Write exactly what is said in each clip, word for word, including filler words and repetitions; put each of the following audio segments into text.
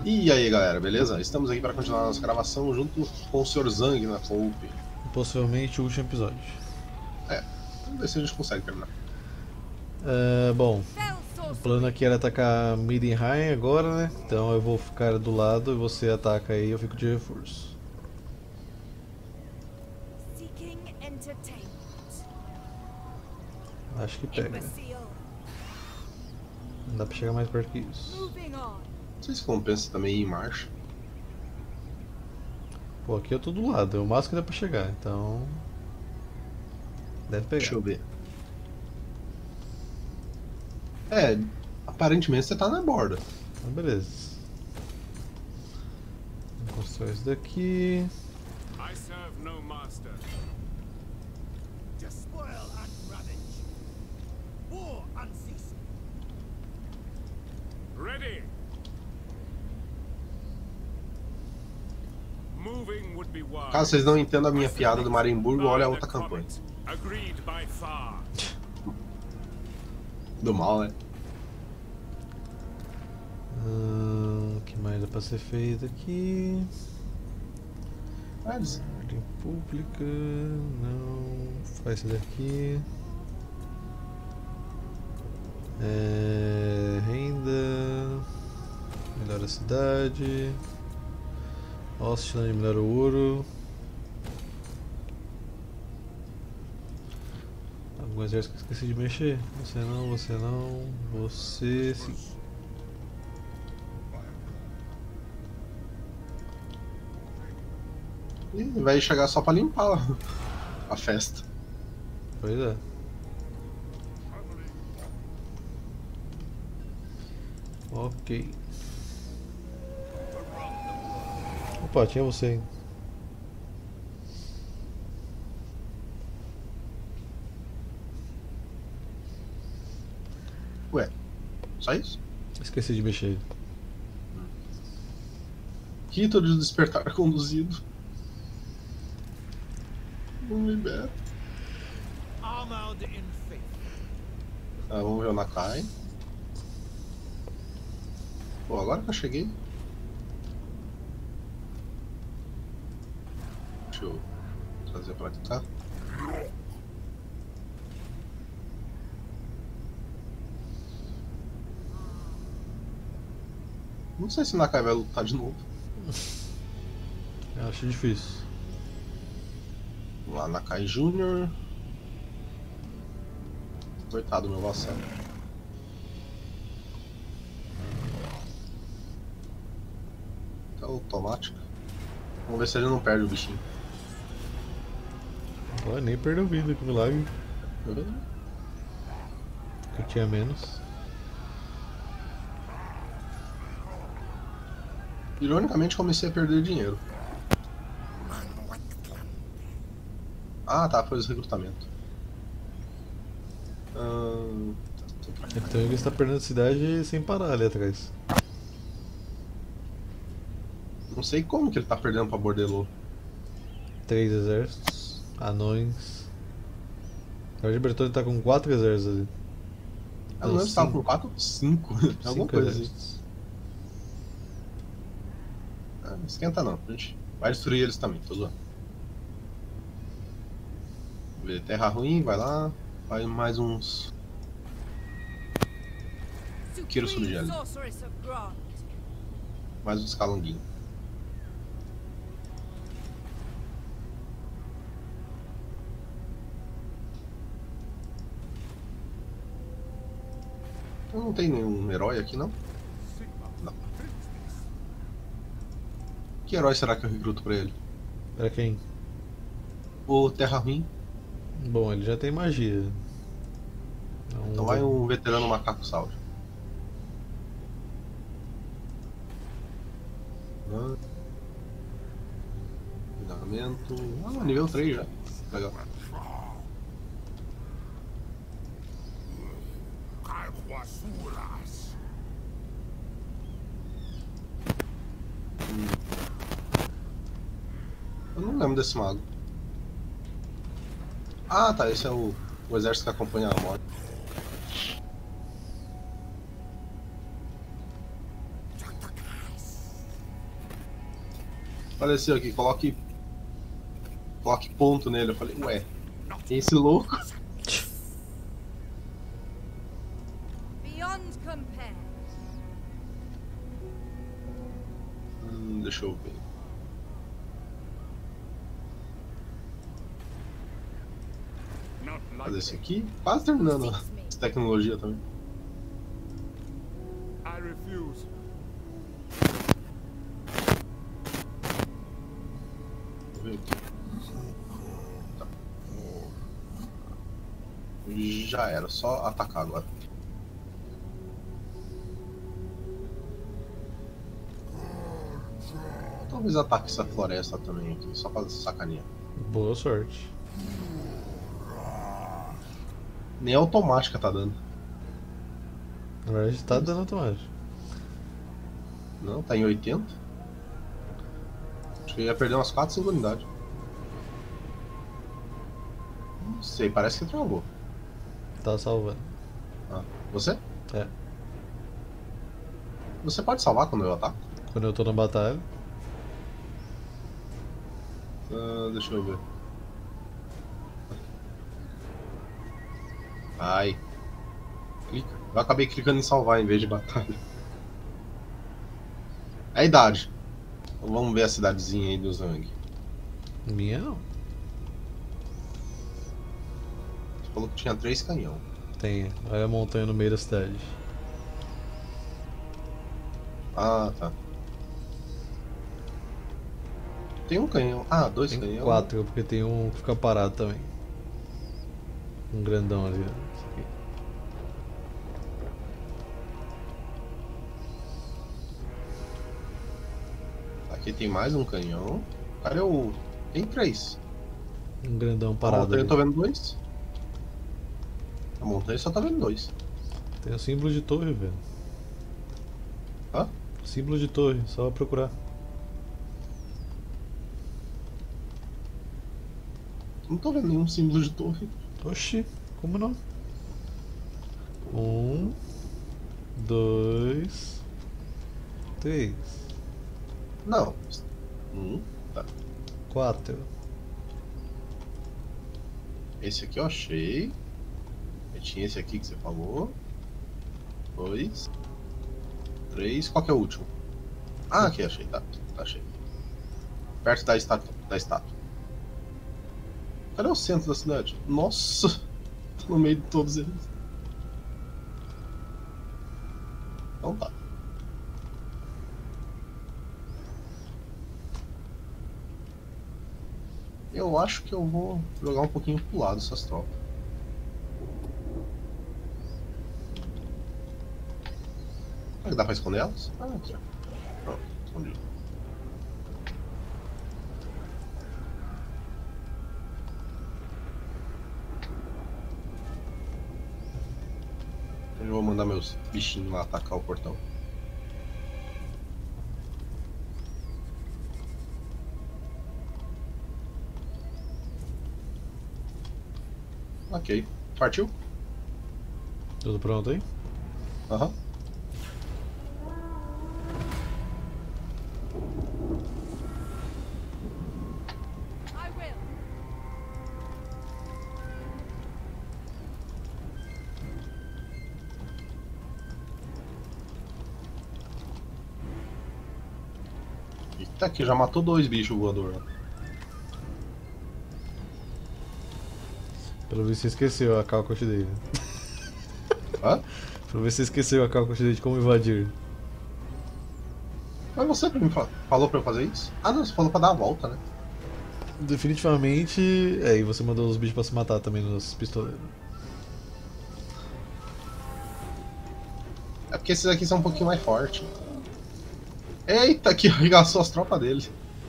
E aí galera, beleza? Estamos aqui para continuar a nossa gravação junto com o senhor Zang na Coop. Possivelmente o último episódio. É, vamos ver se a gente consegue terminar. É, bom, Fell o plano sorcery. aqui era atacar Middenheim agora, né? Então eu vou ficar do lado e você ataca aí, eu fico de reforço. Seeking entertainment. Acho que pega. Imbecile. Não dá pra chegar mais perto que isso. Moving on. Não sei se compensa também ir em marcha. Pô, aqui eu tô do lado, é o máximo que dá pra chegar, então. Deve pegar. Deixa eu ver. É, aparentemente você tá na borda. Então, beleza. Vou construir isso daqui. I serve no master. Despoil and ravage. War unceasing. Ready. Moving would be wise. Caso vocês não entendam a minha piada do Marienburgo, olha a By outra the campanha. comet. Agreed by far. Do mal, né? O que mais dá pra ser feito aqui? Mas, Ordem pública. Não. Faz isso daqui. É, renda. Melhora a cidade. Ostland melhora o ouro. Algum exército que eu esqueci de mexer. Você não, você não. Você sim. e vai chegar só pra limpar a festa. Pois é. Ok. Opa, tinha você ainda. Ué, só isso? Esqueci de mexer. Rito de despertar conduzido. Não libera. Armored in faith. Ah, vamos ver o Nakai. Pô, agora que eu cheguei. Deixa eu trazer pra cá. Não sei se o Nakai vai lutar de novo. Eu acho difícil. Vamos lá, Nakai Júnior. Coitado do meu vassalo. Tá automática. Vamos ver se ele não perde o bichinho. Agora nem perdeu vida, que milagre. Beleza? Que eu tinha menos. Ironicamente comecei a perder dinheiro. Ah tá, foi o recrutamento. Ahn, tá, É que também você tá perdendo a cidade sem parar ali atrás. não sei como que ele tá perdendo pra Bordelô. Três exércitos. Anões. Na verdade, Bertone tá com quatro exércitos ali. Eu não lembro se tava com quatro ou cinco. Alguma Cinco coisa assim. exércitos. Ah, não esquenta não, a gente vai destruir eles também, tô zoando. Vamos ver, terra ruim, vai lá. Vai mais uns. Queiro Supreme subgelo. sorceress of Grant. Mais uns calanguinhos. Não tem nenhum herói aqui não? Não. Que herói será que eu recruto pra ele? Pra quem? O Terra Ruim. Bom, ele já tem magia. Então, Então vai um veterano macaco sauro. Treinamento. Ah, nível três já. Legal. Carguasuras. Eu não lembro desse mago. Ah tá, esse é o, o exército que acompanha a morte. Apareceu aqui, coloque. Coloque ponto nele. Eu falei, ué, esse louco? Beyond compare. Hum, deixa eu ver. Not Fazer esse likely. aqui. Quase terminando essa tecnologia também. I refuse. Deixa eu ver aqui. Tá. Já era, só atacar agora. Talvez ataque essa floresta também aqui, só pra sacanear. Boa sorte. Nem automática tá dando. Na verdade tá dando automático. Não, tá em oitenta. Acho que eu ia perder umas quatro, cinco unidades. Não sei, parece que travou. Tá salvando. Ah, você? É. Você pode salvar quando eu ataco? Quando eu tô na batalha. Ah, deixa eu ver. Ai. Clica. Eu acabei clicando em salvar em vez de batalha. É a idade. Então vamos ver a cidadezinha aí do Zang. Minha não. Você falou que tinha três canhão. Tem. Olha a montanha no meio da cidade. Ah, tá. Tem um canhão. Ah, dois Tem canhões. quatro, porque tem um que fica parado também. Um grandão ali. Ó. Esse aqui. Aqui tem mais um canhão. Cadê o. Tem três. Um grandão A parado montanha ali. eu tô vendo dois. A montanha só tá vendo dois. Tem o símbolo de torre, velho. Hã? Símbolo de torre, só procurar. Não tô vendo nenhum símbolo de torre. Oxi, como não? Um, dois, três, Não. Um. Tá. quatro. Esse aqui eu achei. E tinha esse aqui que você falou. Dois. Três. Qual que é o último? Ah, aqui achei, tá. Tá, achei. Perto da estátua. Da estátua. Cadê o centro da cidade? Nossa! Tô no meio de todos eles. Então tá. Eu acho que eu vou jogar um pouquinho pro lado essas tropas. Será que dá pra esconder elas? Ah, aqui ó. Pronto, escondi. Eu vou mandar meus bichinhos lá atacar o portão. Ok. Partiu? Tudo pronto aí? Aham. I will. Eita, aqui já matou dois bichos voadores. Pelo visto você esqueceu a Cal que eu te dei, né? Hã? Pelo visto você esqueceu a Cal que eu te dei de como invadir. Mas você que me fa- falou pra eu fazer isso? Ah não, você falou pra dar a volta, né? Definitivamente. É, e você mandou os bichos pra se matar também nos pistoleiros. É porque esses aqui são um pouquinho mais fortes. Eita, que arregaçou as tropas dele.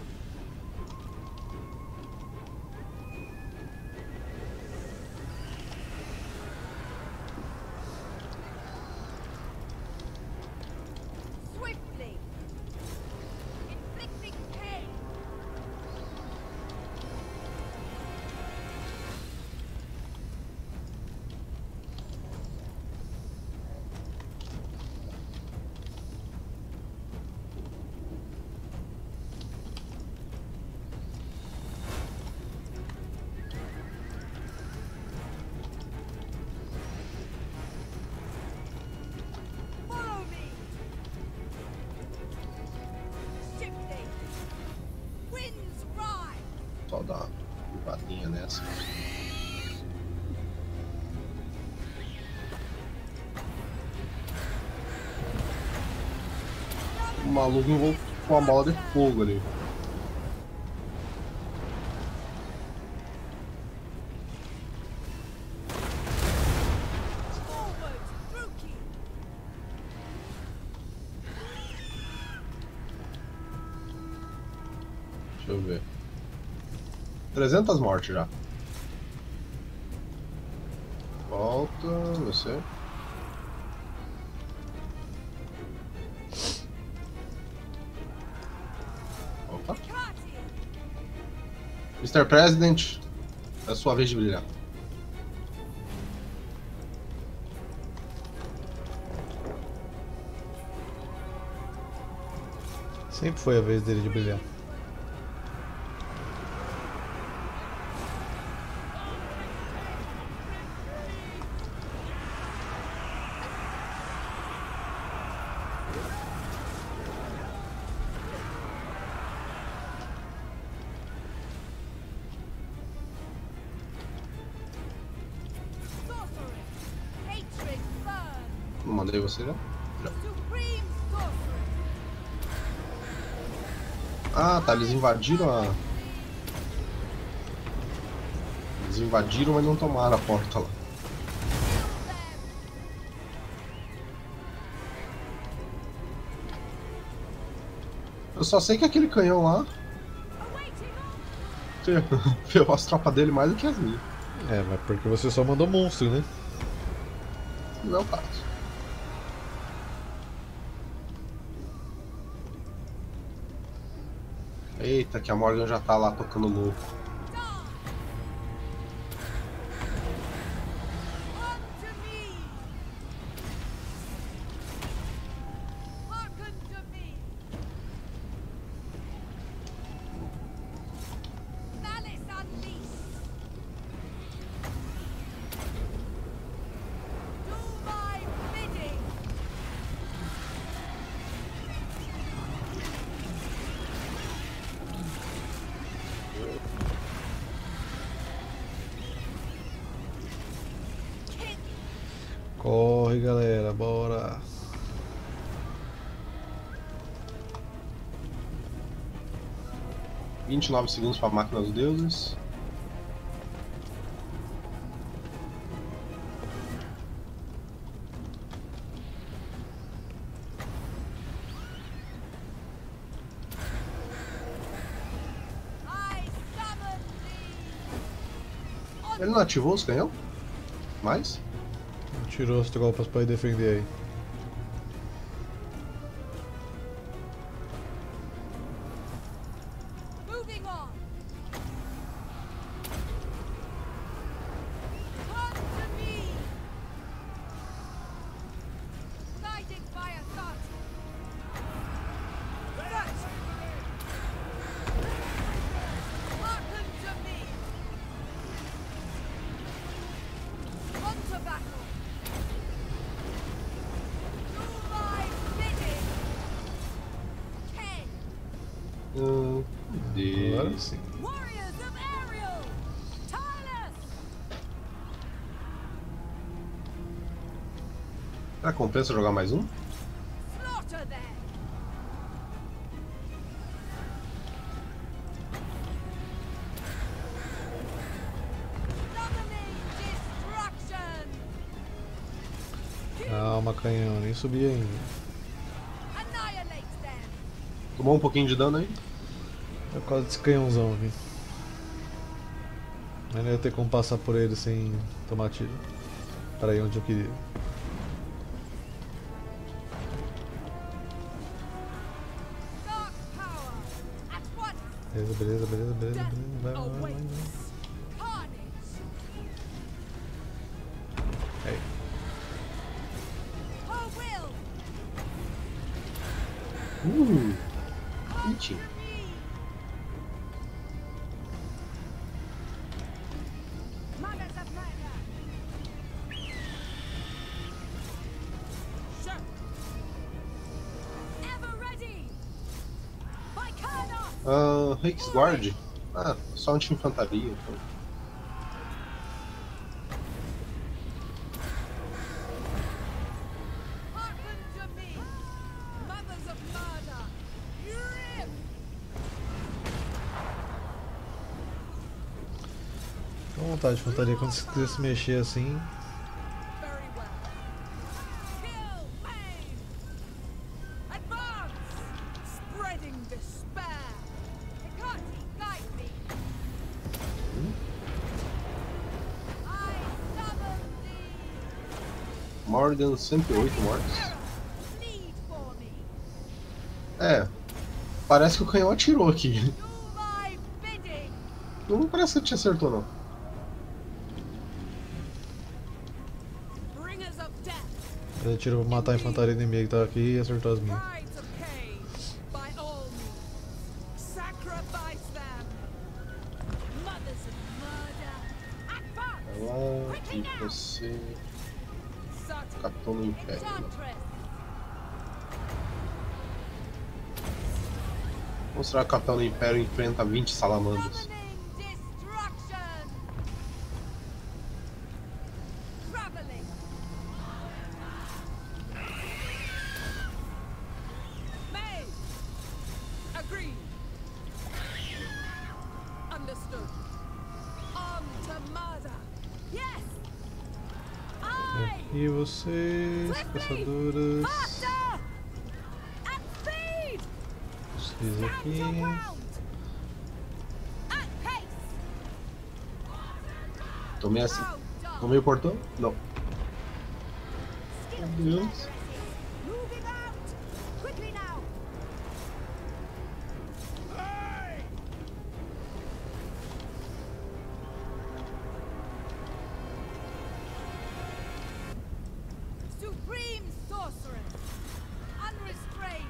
Swiftly. Inflicting pain. O maluco envolto com a bola de fogo ali. Forward, Rookie. Deixa eu ver. trezentas mortes já. Volta, você. Opa. Kati. mister President, é a sua vez de brilhar. Sempre foi a vez dele de brilhar. Sorcery. Hatred burn. Não mandei você já? Já. Supreme sorcery. Ah, tá, eles invadiram a... Eles invadiram, mas não tomaram a porta lá. Eu só sei que aquele canhão lá ferrou as tropas dele mais do que as minhas. É, mas porque você só mandou monstro, né? Não é o caso. Eita, que a Morgan já tá lá tocando louco. Come to me. Hearken to me. Malice unleashed. Do my bidding. Kick. Corre, galera, bora. vinte e nove segundos pra máquina dos deuses. I summon thee. Ele não ativou os canhão? Mais? Tirou as tropas pra ir defender aí. Moving on. Come to me. Guided by authority. Search. Hearken to me. On to battle. Do my bidding. Ten. Hum, Agora Deus. sim. Warriors of Ariel. Tyrus. Será que compensa jogar mais um? Slaughter them. Summoning destruction. Calma, canhão, nem subi ainda. Annihilate them. Tomou um pouquinho de dano aí? É por causa desse canhãozão aqui. Mas não ia ter como passar por ele sem tomar tiro. Para ir onde eu queria. Dark power. At once. Beleza, beleza, beleza, beleza, Death beleza. Vai, vai, vai, vai. awaits. Carnage. Aí. Her will. Uh, Come Iti. to me. Mothers of murder. Shut. Ever ready. By Kurnoth. Ah, Riksguard? Ah, só anti-infantaria. Então. Hearken to me. Mothers of murder. vontade de infantaria. Quando você quiser se mexer assim. Very well. Kill pain. Advance. Spreading despair. Hecate, guide me. I summon thee. Morgan, cento e oito mortos. Plead for me. É, parece que o canhão atirou aqui. Do my bidding. Não parece que te acertou, não. Bringers of death. Ele atirou pra matar a infantaria inimiga que tava aqui e acertou as minhas. Brides of Cain. By all means. Sacrifice them. Mothers of murder. Advance. Vai lá, e você. Sutton. Capitão do Império. Enchantress. Vamos mostrar que o Capitão do Império enfrenta vinte salamandras. Summoning destruction. Traveling. May. Agreed. Understood. On to murder. Yes. I. E vocês, caçadoras. Faster. At speed. Vocês Stand aqui. your ground. At pace. Tomei assim. Proud dog. Tomei o portão? Não. Still Meu Deus. aggressive. Moving out. Quickly now. Supreme sorceress. Unrestrained.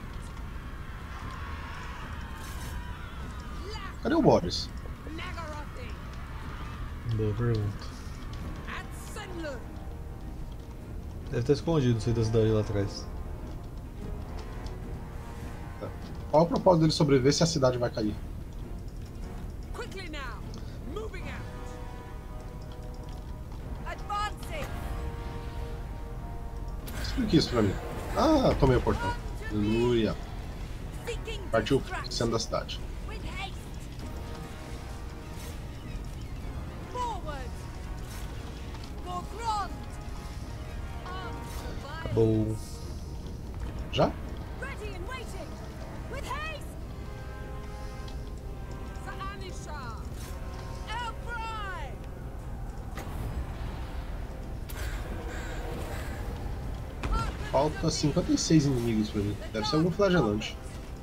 Lack Cadê o Boris? Nagarothi. Boa pergunta. At Senlu. Deve estar escondido no centro da cidade lá atrás. Tá. Qual é o propósito dele sobreviver se a cidade vai cair? Quickly now. Moving out. Advancing. Explique isso pra mim. Ah, tomei o portão. Aleluia. Seeking Partiu distraction. centro da cidade. With haste. Forward. For Grond. On to violence. Acabou. Já? Ready and waiting. With haste. Sa'anisha. Elfry. Falta cinquenta e seis inimigos pra mim. Deve ser algum flagelante.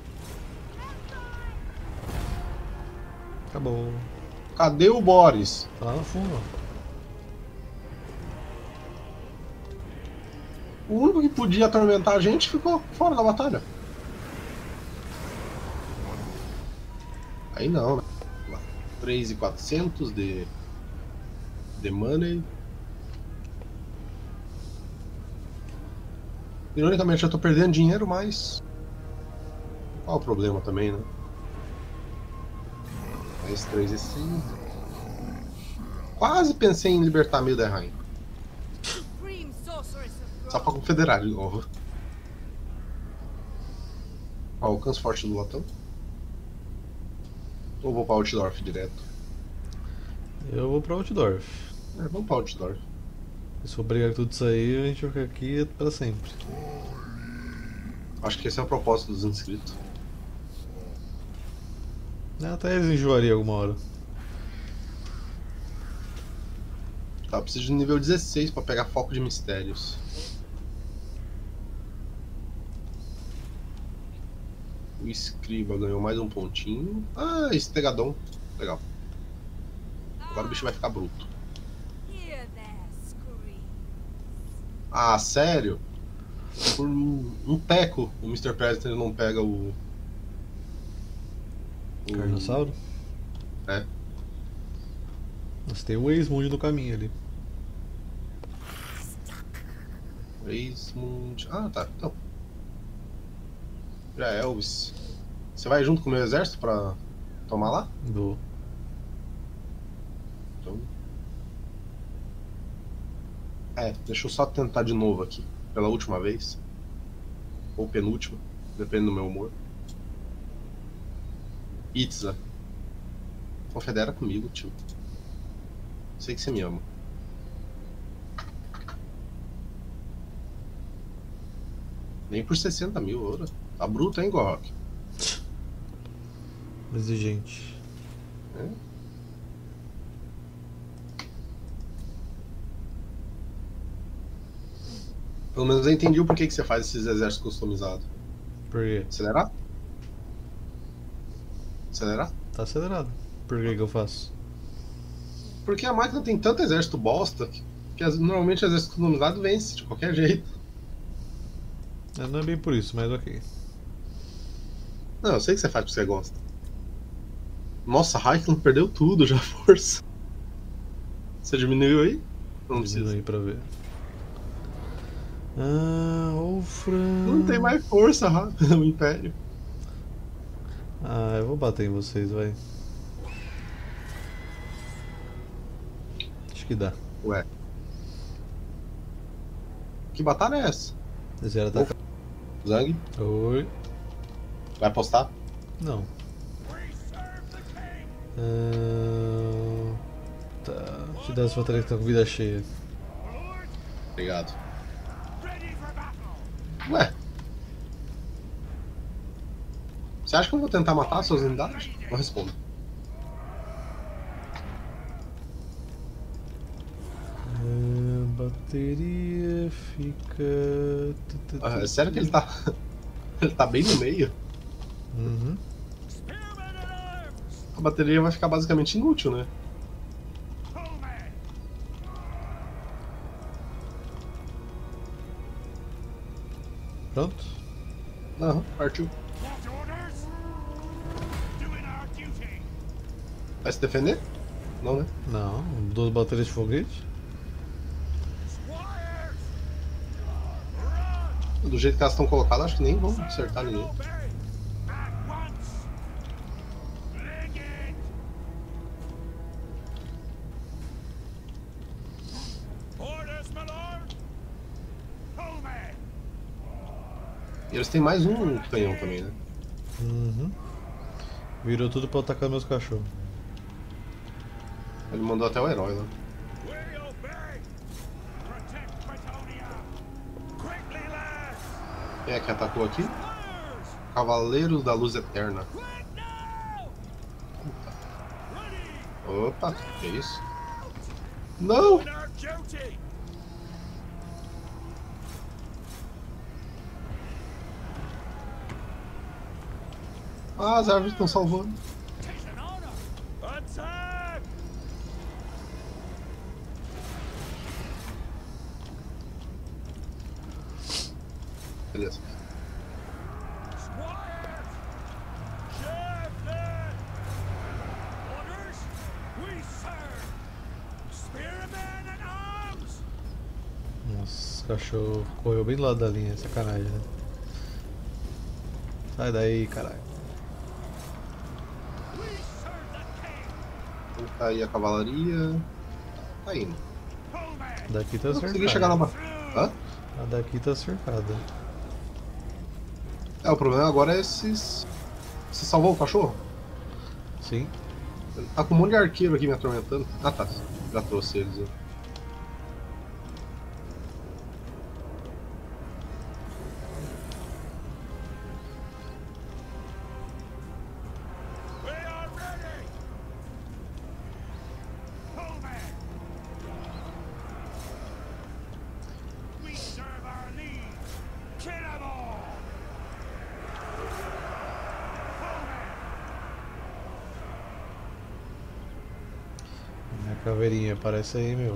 Acabou. Cadê o Boris? Tá lá no fundo, ó. O único que podia atormentar a gente ficou fora da batalha. Aí não, né? três mil e quatrocentos de... de money. Ironicamente eu tô perdendo dinheiro, mas... qual o problema também, né? Mais três e cinco. Quase pensei em libertar meio da rainha. Supreme sorceress of Só pra confederar de novo. Ó, alcance forte do latão. Ou vou pra Altdorf direto? Eu vou pra Altdorf. É, vamos pra Altdorf. Se for brigar com tudo isso aí, a gente vai ficar aqui pra sempre. Acho que esse é o propósito dos inscritos. Até eles enjoariam alguma hora. Tá, eu preciso de nível dezesseis pra pegar foco de mistérios. O escriba ganhou mais um pontinho. Ah, Estegadon. Legal. Agora o bicho vai ficar bruto. Hear their screams. Ah, sério? Por um, um teco, o mister President não pega o... o... Carnossauro? É. Mas tem o Ex-Mundo no caminho ali. Eismund... Ah, tá. Então. Já é Elvis. Você vai junto com o meu exército pra tomar lá? Vou. Então... É, deixa eu só tentar de novo aqui. Pela última vez. Ou penúltima. Depende do meu humor. Itza. Confedera comigo, tio. Sei que você me ama. Nem por sessenta mil ouro. Tá bruto, hein, Gorrock? Exigente. É? Pelo menos eu entendi o porquê que você faz esses exércitos customizados. Por quê? Acelerar? Acelerar? Tá acelerado. Por que que eu faço? Porque a máquina tem tanto exército bosta que, que as- normalmente o exército customizado vence de qualquer jeito. É, não é bem por isso, mas ok. Não, eu sei que você faz porque você gosta. Nossa, Raikkonen perdeu tudo já, força. Você diminuiu aí? Não precisa. Diminui pra ver. Ah, Ofra. Não tem mais força, rápido, o Império. Ah, eu vou bater em vocês, vai. Acho que dá. Ué. Que batalha é essa? Esse era atacar. Zang? Oi. Vai apostar? Não. Ah, tá. Te dá as baterias que estão com vida cheia. Obrigado. Ué. Você acha que eu vou tentar matar suas unidades? Não respondo. Ah, bateria fica. Ah, é sério que ele tá. Ele tá bem no meio? Uhum. A bateria vai ficar basicamente inútil, né? Pronto? Aham, partiu. Vai se defender? Não, né? Não, duas baterias de foguete. Do jeito que elas estão colocadas, acho que nem vão acertar ninguém. E eles têm mais um canhão também, né? Uhum. Virou tudo pra atacar meus cachorros. Ele mandou até o herói lá. Quem é que atacou aqui? Cavaleiros da Luz Eterna. Opa, que isso? Não! Ah, as árvores estão salvando. Beleza. Nossa, o cachorro correu bem do lado da linha, sacanagem, né? Sai daí, caralho. Tá aí a cavalaria. Tá indo. Daqui tá Não cercada. consegui chegar na ba- Hã? A daqui tá cercada. É, o problema agora é esses. Você salvou o cachorro? Sim. Ele tá com um monte de arqueiro aqui me atormentando. Ah tá, já trouxe eles. Né? Minha caveirinha aparece aí, meu.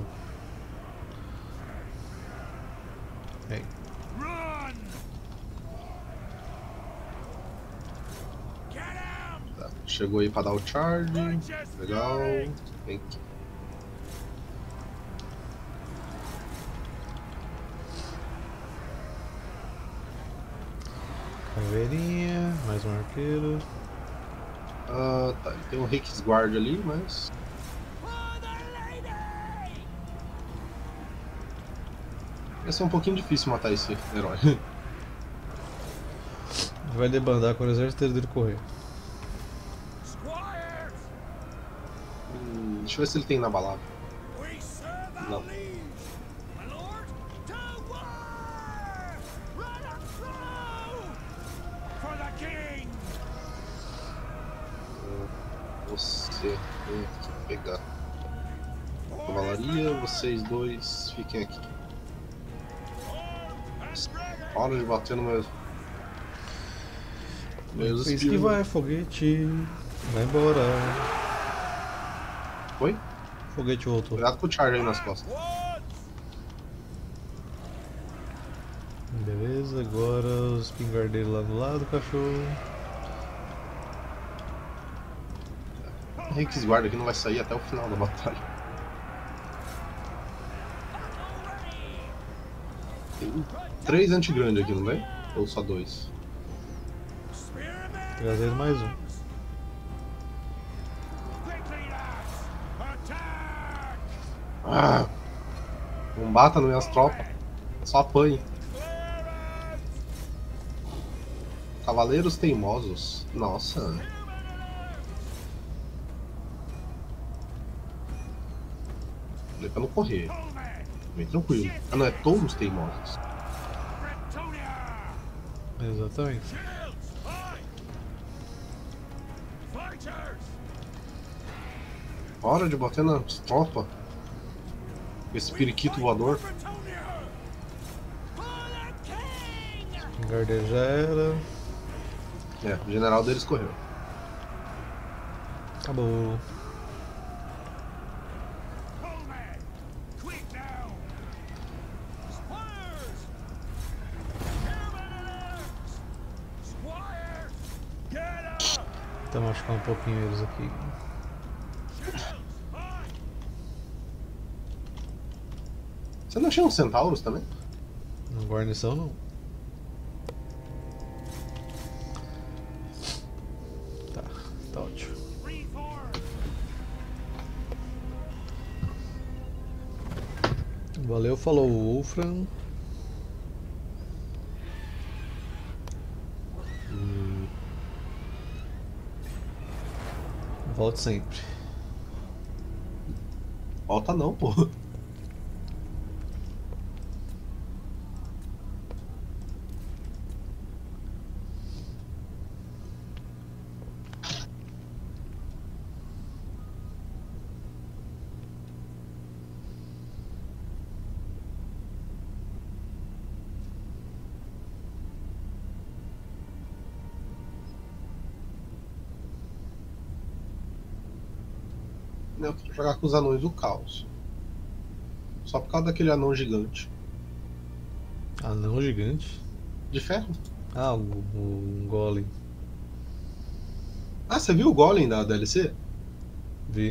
Vem. Tá, chegou aí pra dar o charge. Legal. Vem aqui. Caveirinha, mais um arqueiro. Ah, tá. Tem um Riksguard ali, mas. Vai ser um pouquinho difícil matar esse herói. Vai debandar quando o exército inteiro dele correr. Hum, deixa eu ver se ele tem inabalável. Não. My lord, to war! Run up through! For the king! Você tem que pegar cavalaria, vocês dois fiquem aqui. Hora de bater no meu. Meus Isso que vai, foguete. Vai embora. Oi? Foguete voltou. Cuidado com o charge aí nas costas. Beleza, agora os pingardeiros lá do lado do cachorro. O Rex guarda aqui não vai sair até o final da batalha. Tem três anti-grande aqui, não tem? Ou só dois? Trazer mais um. Ah! Não bata nas minhas tropas. Só apanhe. Cavaleiros teimosos. Nossa. Falei pra não correr. Bem tranquilo. Ah não, é touros teimosos. Exatamente. Hora de bater nas tropas. Esse periquito voador. Pingardeiro já era. É, o general deles correu. Acabou. Vou machucar um pouquinho eles aqui. Você não tinha uns centauros também? Na guarnição não. Tá, tá ótimo. Valeu, falou Wolfram. Hum. Volte sempre. Volta não, pô. Eu quero jogar com os anões do caos. Só por causa daquele anão gigante. Anão gigante? De ferro? Ah, o, o Golem. Ah, você viu o Golem da D L C? Vi.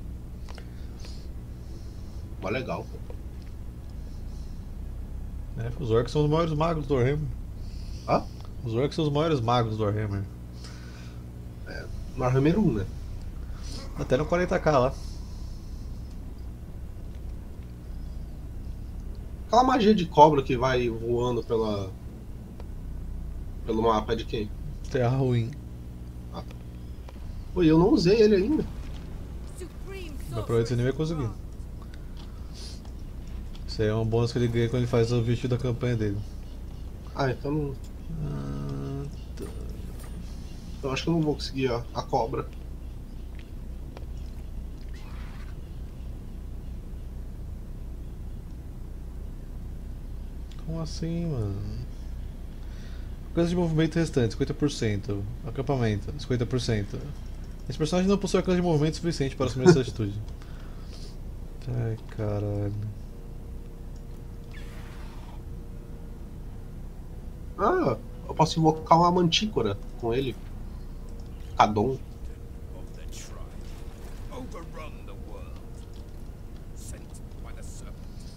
Mó legal, pô. É, os orcs são os maiores magos do Warhammer. Hã? Os orcs são os maiores magos do Warhammer. No Warhammer um, né? Até no quarenta K lá. Aquela magia de cobra que vai voando pela... pelo mapa é de quem? Terra ruim. Pô, eu não usei ele ainda. Supreme Mas provavelmente você nem vai conseguir. Isso aí é um bônus que ele ganha quando ele faz o objetivo da campanha dele. Ah, então não... Ah, tá. Eu acho que eu não vou conseguir a, a cobra. Como assim, mano? Alcance de movimento restante, cinquenta por cento. Acampamento, cinquenta por cento. Esse personagem não possui alcance de movimento suficiente para assumir essa atitude. Ai, caralho. Ah, eu posso invocar uma mantícora com ele. Cadon. Of the tribe, overrun the world, sent by the serpent.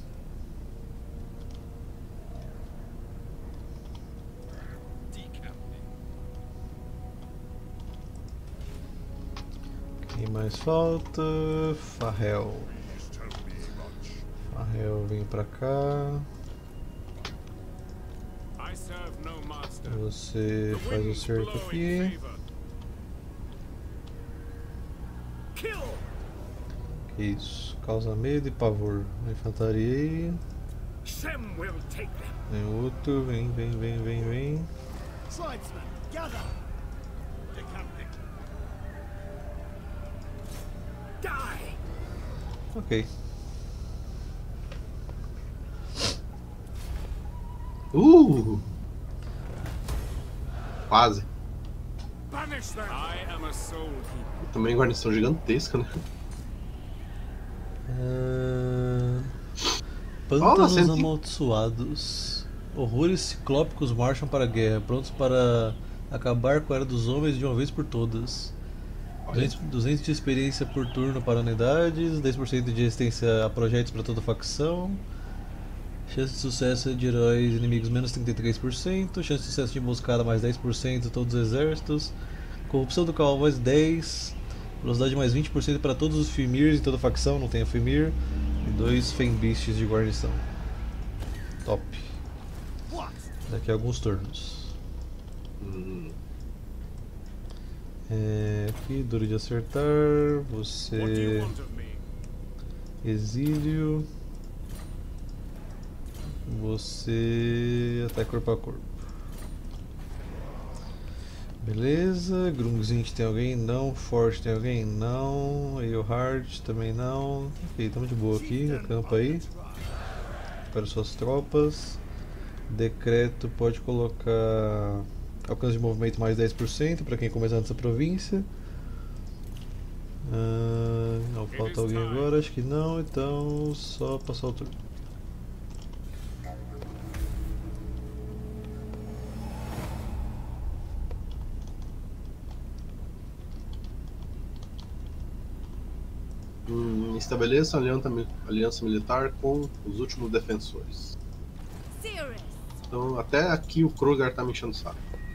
Decamping. Quem mais falta? Farrell. Farrell vem pra cá. I serve no master. Você The faz o winds cerco blow in aqui. favor. Kill! Isso, causa medo e pavor. Infantaria. Shem will take them. Vem outro, vem, vem, vem, vem, vem. Tribesmen, gather. Decamping. Die. Ok. Uh! Quase. Banish them. I am a soul keeper. Também guarnição gigantesca, né? Ah, Olha, Pântanos cento e- amaldiçoados. Horrores ciclópicos marcham para a guerra, prontos para acabar com a era dos homens de uma vez por todas. duzentos, duzentos de experiência por turno para unidades, dez por cento de resistência a projetos para toda facção. Chance de sucesso de heróis inimigos menos trinta e três por cento. Chance de sucesso de emboscada mais dez por cento todos os exércitos. Corrupção do cavalo mais dez. Velocidade mais vinte por cento para todos os Fimirs e toda facção, não tem a Fimir. E dois Fembeasts de guarnição. Top. Daqui a alguns turnos. Hum, É, aqui, duro de acertar. What do you Você. want of me? Exílio. Você. Ataque corpo a corpo. Beleza. Grungzint tem alguém? Não. Forte tem alguém? Não. Eilhart também não. Ok, estamos de boa aqui. Acampa aí. Para suas tropas. Decreto pode colocar. Alcance de movimento mais dez por cento para quem começar nessa província. Ah, não falta alguém agora, acho que não, então só passar o turno. hum, estabeleça aliança, mi- aliança militar com os últimos defensores. Serious. Então, até aqui o Krogar tá me enchendo o saco.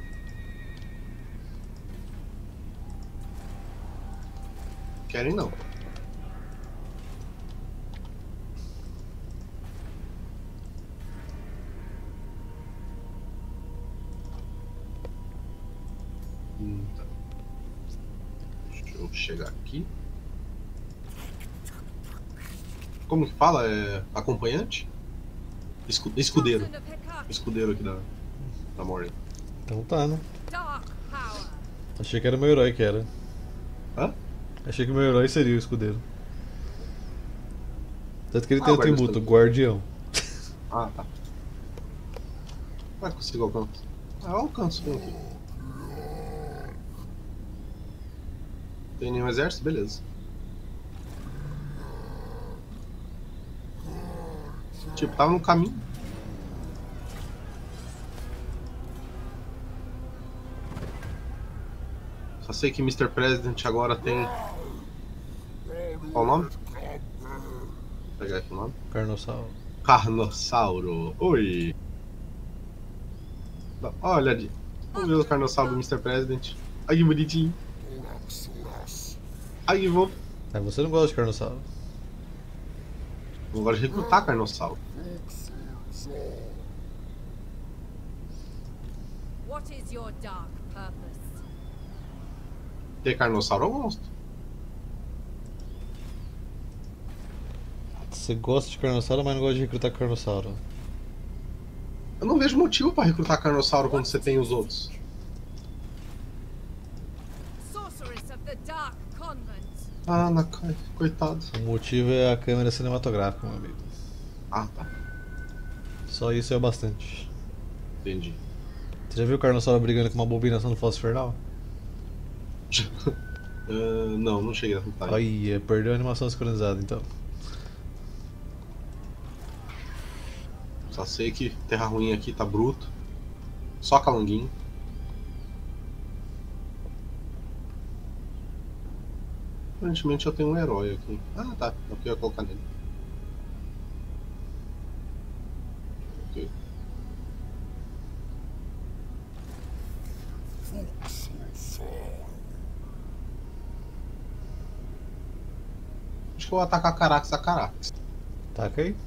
Querem não. Hum, tá. Deixa eu chegar aqui. Como que fala? É acompanhante? Escu- escudeiro. Chosen of Hecate. Escudeiro aqui da, da Morin. Então tá, né? Dark power. Achei que era o meu herói que era. Hã? Achei que o meu herói seria o escudeiro. Tanto que ele Ah, tem o o guarda tributo, escudeiro. guardião. Ah, tá. Vai conseguir alcançar. Ah, eu alcanço um aqui. Tem nenhum exército? Beleza. Tipo, tava no caminho. Só sei que mister President agora tem. Qual o nome? Vou pegar aqui o nome. Carnossauro. Carnossauro. Oi! Dá- Olha ali. Vamos ver o Carnossauro do mister President. Ai que bonitinho. Ai que vou. É, você não gosta de Carnossauro. Vou agora recrutar Carnossauro. What is your dark purpose? Ter Carnossauro eu gosto. Você gosta de Carnossauro, mas não gosta de recrutar Carnossauro. Eu não vejo motivo pra recrutar Carnossauro quando você tem os outros. Sorceress of the Dark Convent. Ah, na... coitado. O motivo é a câmera cinematográfica, meu amigo. Ah, tá. Só isso é o bastante. Entendi. Você já viu o Carnossauro brigando com uma bobinação do Fausto Infernal? Ah, não, não cheguei a recrutar. Aí, perdeu a animação sincronizada então. Só sei que terra ruim aqui tá bruto. Só calanguinho. Aparentemente eu tenho um herói aqui. Ah, tá. Eu queria colocar nele. Ok. Acho que eu vou atacar Carax a Carax. Taca aí.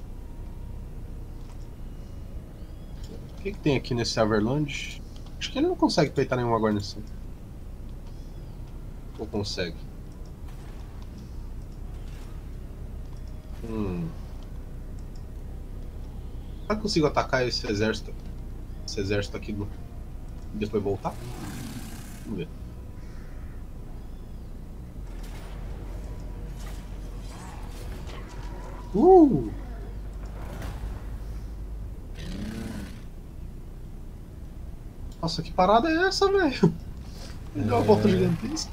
O que, que tem aqui nesse Everland? Acho que ele não consegue peitar nenhuma guarnição. Ou consegue? Hum. Será que eu consigo atacar esse exército? Esse exército aqui no... e depois voltar? Vamos ver. Uh! Nossa, que parada é essa, velho? Ele deu uma volta É. gigantesca.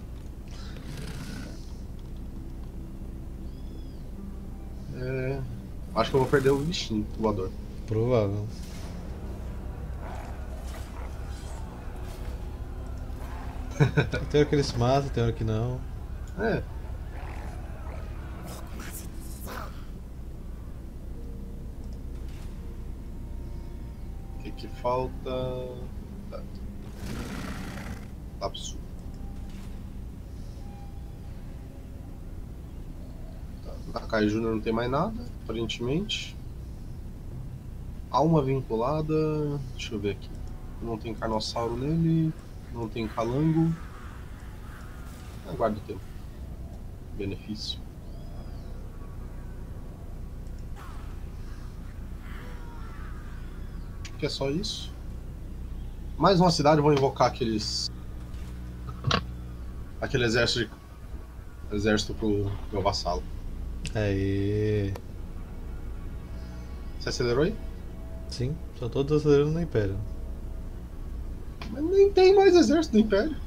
É... Acho que eu vou perder o bichinho voador. Provável. Tem hora que eles matam, tem hora que não. É. O que que falta? Tá. Absurdo. Tá. Nakai Júnior não tem mais nada, aparentemente. Alma vinculada. Deixa eu ver aqui. Não tem Carnossauro nele. Não tem Calango. Aguardo o tempo. Benefício. Acho que é só isso. Mais uma cidade, vou invocar aqueles. Aquele exército de... exército pro meu vassalo. Aí. Você acelerou aí? Sim, só tô acelerando no Império. Mas nem tem mais exército do Império.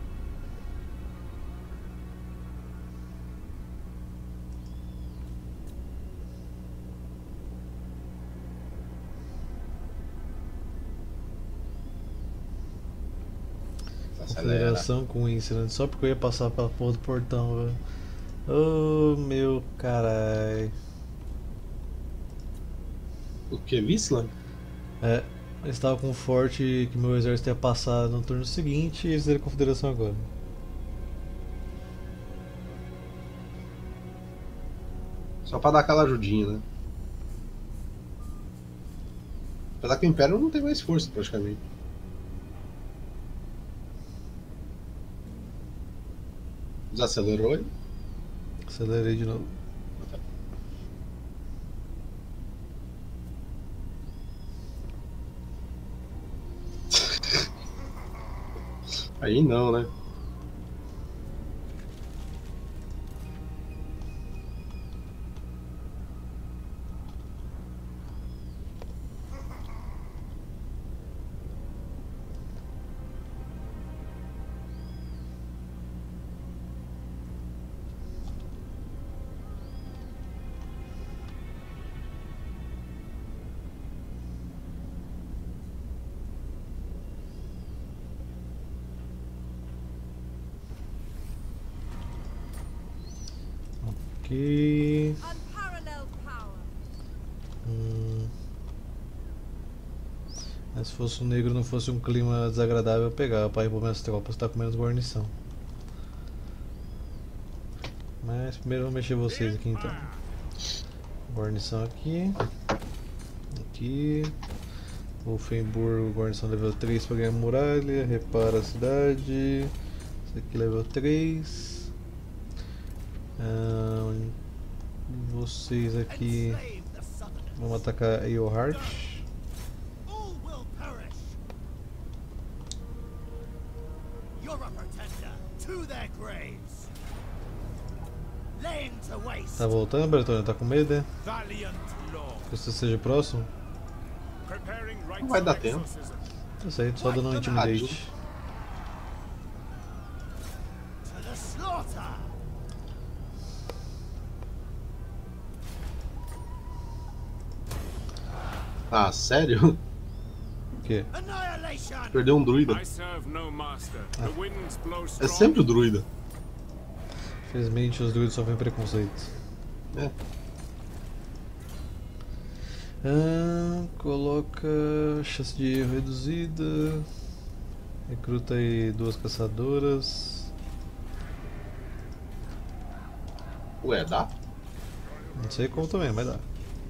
Acelera. Confederação com Incident, só porque eu ia passar pela porra do portão, velho. Oh meu carai. O que? Wisla? É, eles estavam com um forte que meu exército ia passar no turno seguinte e eles fizeram confederação agora. Só pra dar aquela ajudinha, né? Apesar que o Império não tem mais força, praticamente. Desacelerou aí? Acelerei de novo. Aí não, né? Ok. Unparalleled power. Hum. Mas se fosse um negro não fosse um clima desagradável, eu pegava pra ir para minhas tropas, tá com menos guarnição. Mas primeiro eu vou mexer vocês aqui então. Guarnição aqui. Aqui. Wolfenburgo, guarnição level três para ganhar muralha. Repara a cidade. Isso aqui level três. Ah, vocês aqui Enslave the Southerners. vão atacar Eohart. All will perish. You're a pretender to their graves. Laying to waste. Tá voltando, Bertone? Tá com medo, né? Valiant Lord. Que você seja próximo? Preparing rites Não vai dar of tempo. exorcism. Eu sei, só dando um intimidate. To the slaughter. Tá Ah, sério? O quê? Annihilation. Perdeu um druida. I serve no master. The winds blow É strong. sempre o druida. Infelizmente os druidos sofrem preconceito. É. Ah, coloca chance de erro reduzida. Recruta aí duas caçadoras. Ué, dá? Não sei como também, mas dá.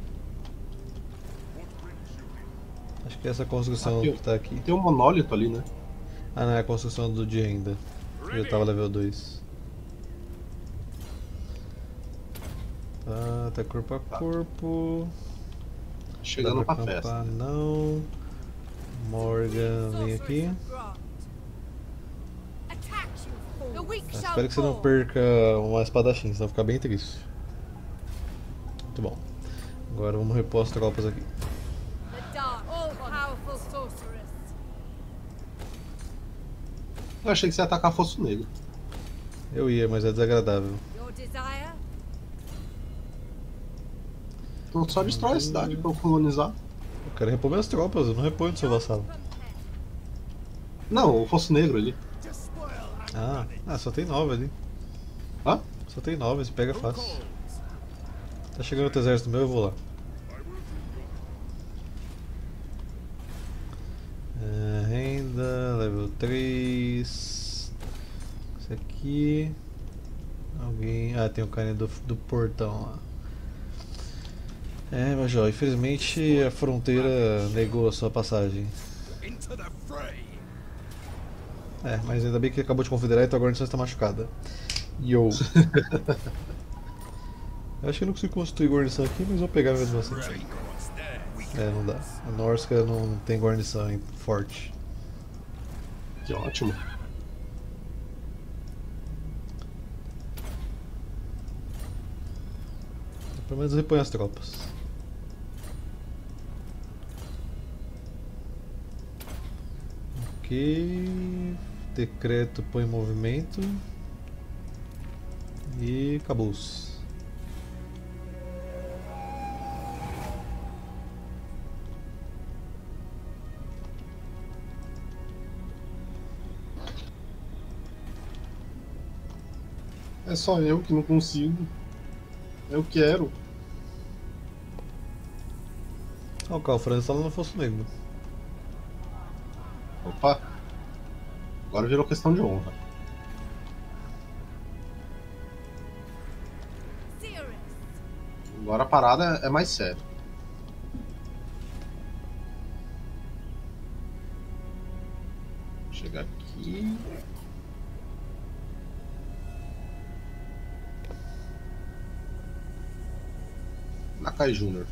Acho que é essa construção Aqui, ó. que tá aqui. Tem um monólito ali, né? Ah, não, é a construção do de renda. Eu já tava level dois. Tá, tá corpo a Tá. corpo. Chegando Dá pra pra festa. acampar, não. Morgan, vem aqui. Attack, you fool. The weak Tá, shall espero que você não fall. perca uma espadachim, senão vai ficar bem triste. Muito bom. Agora vamos repor as tropas aqui. The dark, all-powerful sorceress. Eu achei que você ia atacar Fosso Negro. Eu ia, mas é desagradável. Your desire? Então só destrói a cidade pra eu colonizar. Eu quero repor minhas tropas, eu não reponho do seu vassalo. Não, o Fosso Negro ali. Ah, ah, só tem nove ali. Hã? Só tem nove, você pega fácil. Tá chegando outro exército meu, eu vou lá. É, renda, level três. Esse aqui. Alguém. Ah, tem o carinha do, do portão lá. É, mas ó, infelizmente a fronteira negou a sua passagem. Into the fray. É, mas ainda bem que acabou de confederar, então agora a gente está machucada. Yo! Eu acho que eu não consigo construir guarnição aqui, mas vou pegar mesmo assim. Take what's theirs. É, não dá. A Norska não tem guarnição hein, forte. Que ótimo. Pelo menos repõe as tropas. Ok. Decreto põe em movimento. E acabou-se. É só eu que não consigo. Eu quero. Ah, o Carl Franz tá lá no Fosso Negro. Opa. Agora virou questão de honra. Serious. Agora a parada é mais séria. Chegar aqui. Nakai Júnior.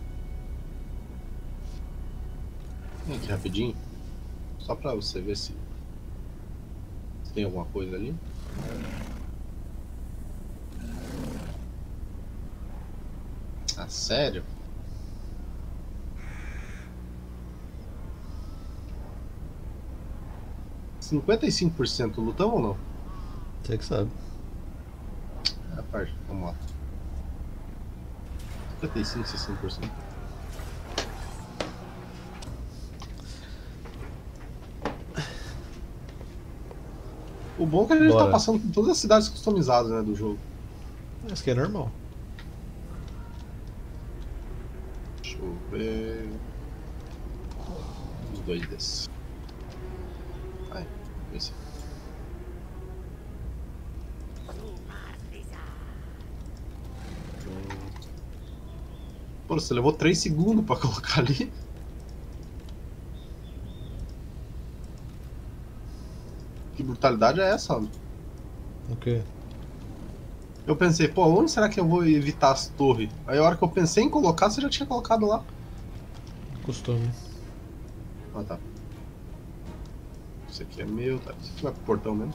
Vem aqui rapidinho. Só pra você ver se, se tem alguma coisa ali. Ah, sério? cinquenta e cinco por cento lutamos ou não? Você que sabe. É a parte, vamos lá. cinquenta e cinco, sessenta por cento. O bom é que a gente Bora. tá passando por todas as cidades customizadas, né, do jogo. Isso que é normal. Deixa eu ver. Os dois desses. Ai, esse. Pô, você levou três segundos pra colocar ali. Que brutalidade é essa, homem? O quê? Eu pensei, pô, onde será que eu vou evitar as torres? Aí a hora que eu pensei em colocar, você já tinha colocado lá. Costume. Ah, tá. Esse aqui é meu, tá? Esse aqui vai pro portão mesmo.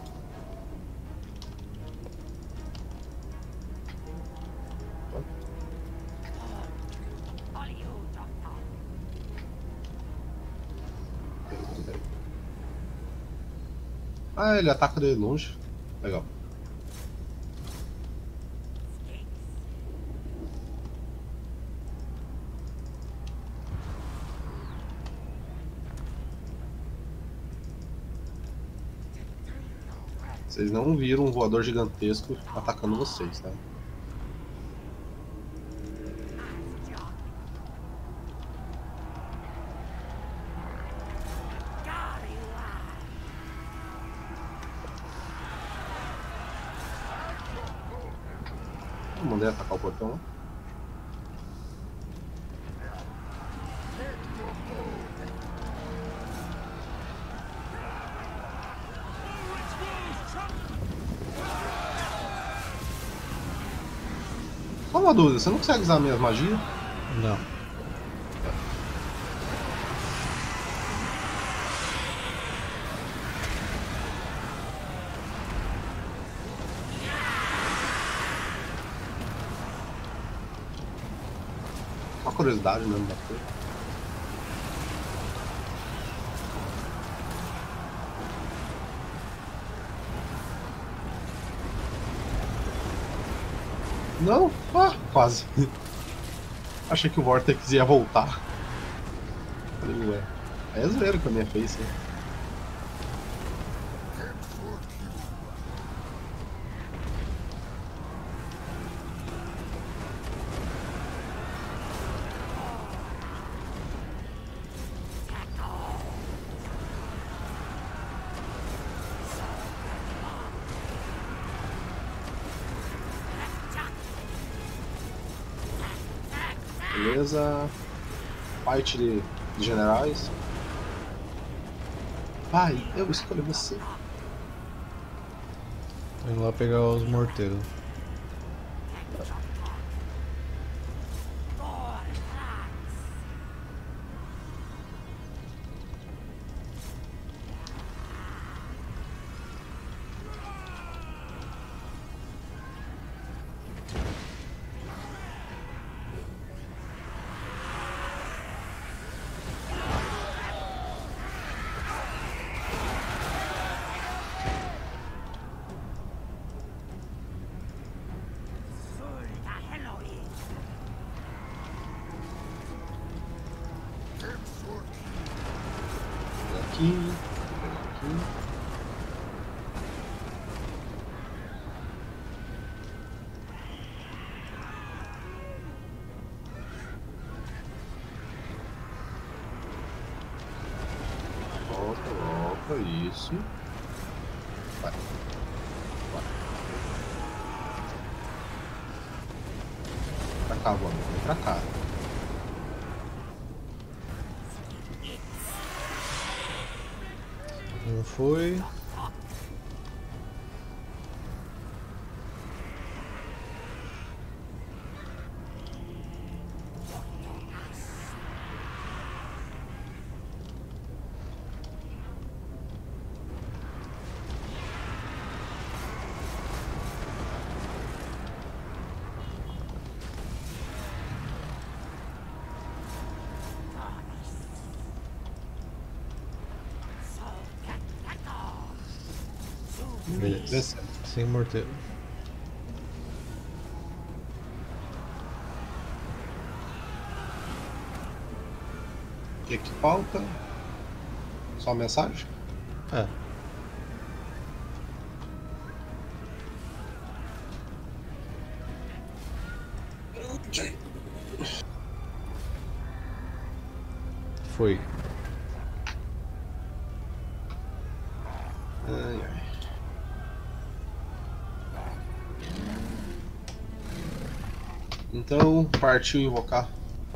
Ah, ele ataca de longe. Legal. Vocês não viram um voador gigantesco atacando vocês, tá? Eu mandei atacar o portão. Só uma dúvida, você não consegue usar minhas magias? Não. Uma curiosidade mesmo da coisa. Não? Ah, quase. Achei que o Vortex ia voltar. Falei, ué. É zoeiro com a minha face, né? Beleza. Fight de, de generais. Pai, eu escolho você. Tô indo lá pegar os morteiros. Aqui. Aqui. Volta, volta, isso. Vai. Vai. Pra cá, vamos. Vem pra cá. Um foi. Beleza. Descendo. Sem morteiro. O que que falta? Só a mensagem? É. Foi. Ai, ai. Então, partiu invocar.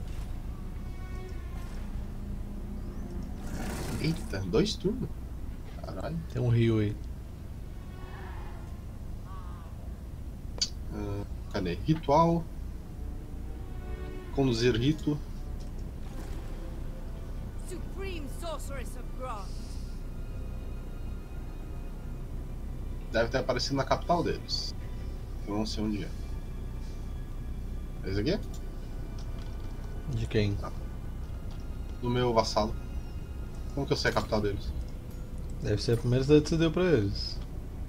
Eita, dois turnos. Caralho. Tem um rio aí. Ah, cadê? Ritual. Conduzir rito. Supreme Sorceress of Grant. Deve ter aparecido na capital deles. Eu não sei onde é. Esse aqui? De quem? Do meu vassalo. Como que eu sei a capital deles? Deve ser a primeira cidade que você deu pra eles.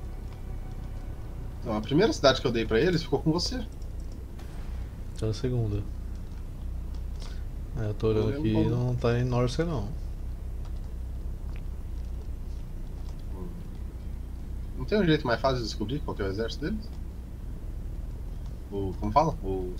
Não, a primeira cidade que eu dei pra eles ficou com você. Então a segunda. É, eu tô olhando Eu aqui e lembro. não tá em Norska não. Não tem um jeito mais fácil de descobrir qual que é o exército deles? O. Como fala? O.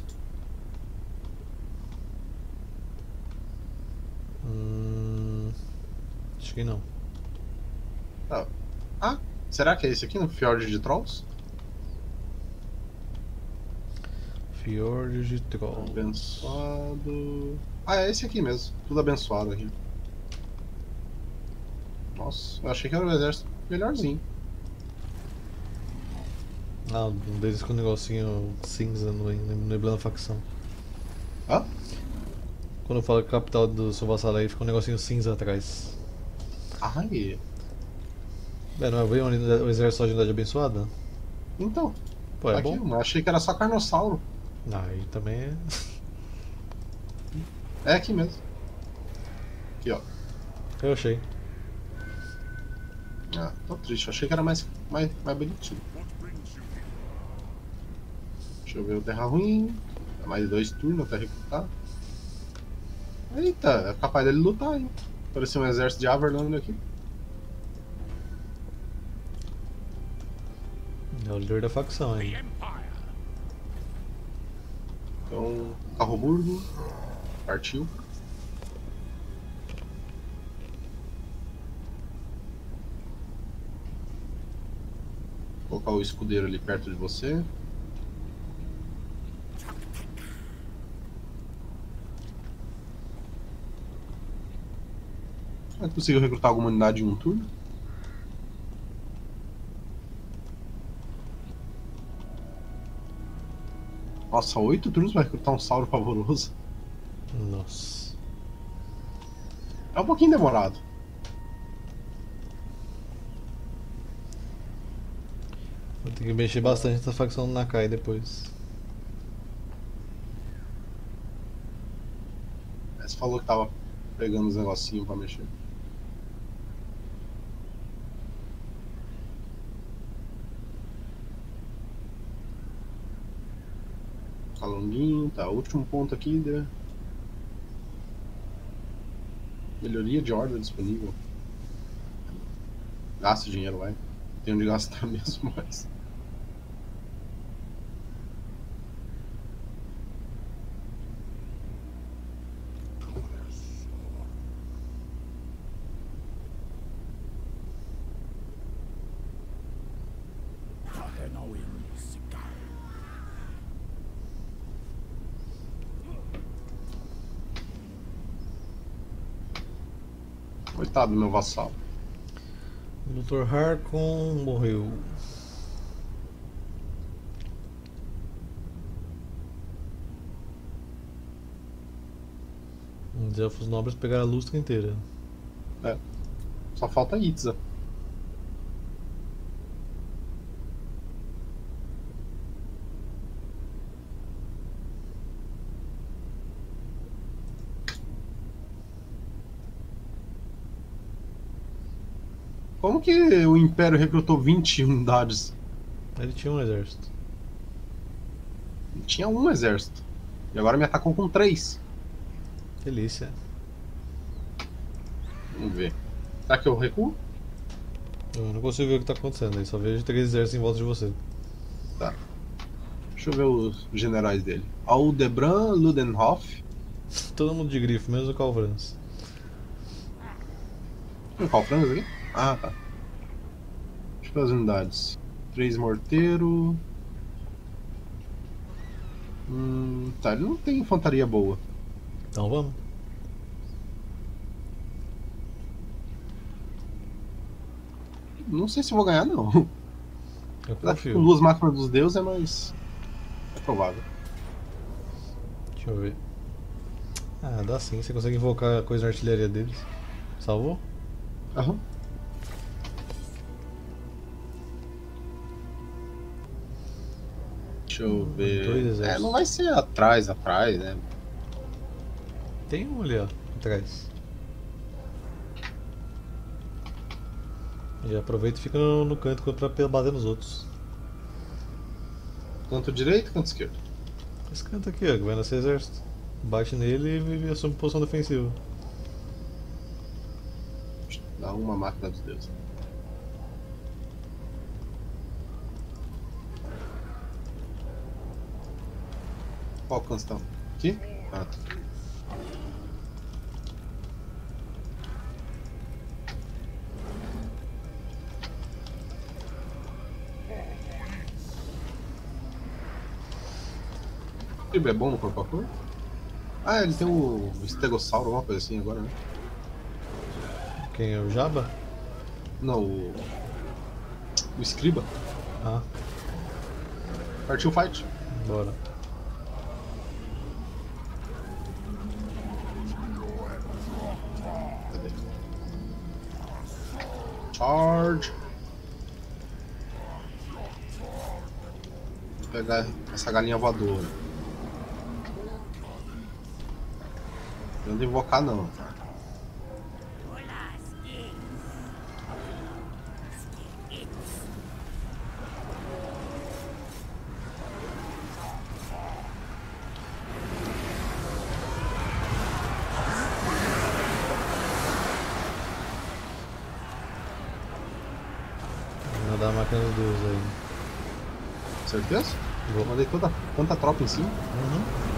Hum, acho que não. Ah, ah, será que é esse aqui no Fjord de Trolls? Fjord de Troll. Abençoado. Ah, é esse aqui mesmo. Tudo abençoado aqui. Nossa, eu achei que era um exército melhorzinho. Ah, um deles com um negocinho cinza no neblando a facção. Hã? Quando eu falo capital do seu vassalo aí, fica um negocinho cinza atrás. Ai. É, não é bem o exército só de unidade abençoada? Então. Pô, é aqui, bom? eu achei que era só carnossauro. Ah, aí também é. É aqui mesmo. Aqui, ó. Eu achei. Ah, tô triste. Eu achei que era mais, mais, mais bonitinho. What brings you here? Deixa eu ver o terra ruim. Dá mais dois turnos até recrutar. Eita, é capaz dele lutar aí. Parecia um exército de Averland aqui. É o líder da facção The aí. Empire. Então, Carroburgo. Partiu. Vou colocar o escudeiro ali perto de você. Ah, conseguiu recrutar alguma unidade em um turno? Nossa, oito turnos pra recrutar um Sauro pavoroso. Nossa. É um pouquinho demorado. Vou ter que mexer bastante nessa facção do Nakai depois. Você falou que tava pegando os negocinhos pra mexer. Calonguinho, tá. Último ponto aqui, né? Melhoria de ordem disponível. Gasta dinheiro, vai. Tem onde gastar mesmo, mas. Coitado do meu vassalo. O doutor Harkon morreu. Os elfos nobres pegaram a lustra inteira. É. Só falta Itza. Como que o Império recrutou vinte unidades? Ele tinha um exército. Tinha um exército. E agora me atacou com três. Delícia. Vamos ver. Será que eu recuo? Eu não consigo ver o que está acontecendo aí, só vejo três exércitos em volta de você. Tá. Deixa eu ver os generais dele. Aldebran, Ludenhoff. Todo mundo de grifo, menos o Calvrans. Tem um Calfrangas aqui? Ah, tá. Deixa eu ver as unidades. Três morteiro. Hum, tá, ele não tem infantaria boa. Então vamos. Não sei se eu vou ganhar, não. Eu Apesar que com confio. duas máquinas dos deuses é mais. É provável. Deixa eu ver. Ah, dá sim, você consegue invocar a coisa na artilharia deles. Salvou? Aham. Deixa eu Dois ver. exércitos. É, não vai ser atrás, atrás, né? Tem um ali, ó, atrás. Já aproveita e fica no, no canto pra bater nos outros. Canto direito, canto esquerdo. Esse canto aqui, ó, que vai nascer exército. Bate nele e assume posição defensiva. Dá uma máquina dos deuses. Qual canto tá? Aqui? Ah, tá. Ele é bom no corpo a corpo? Ah, ele tem o estegossauro, alguma coisa assim agora, né? Quem é o Jabba? Não, o. O escriba. Ah. Partiu o fight. Bora. Cadê? Charge. Vou pegar essa galinha voadora. Não vou invocar não. Vou dar a máquina do Deus aí. Certeza? Vou. Mandei toda, tanta tropa em cima. Uhum.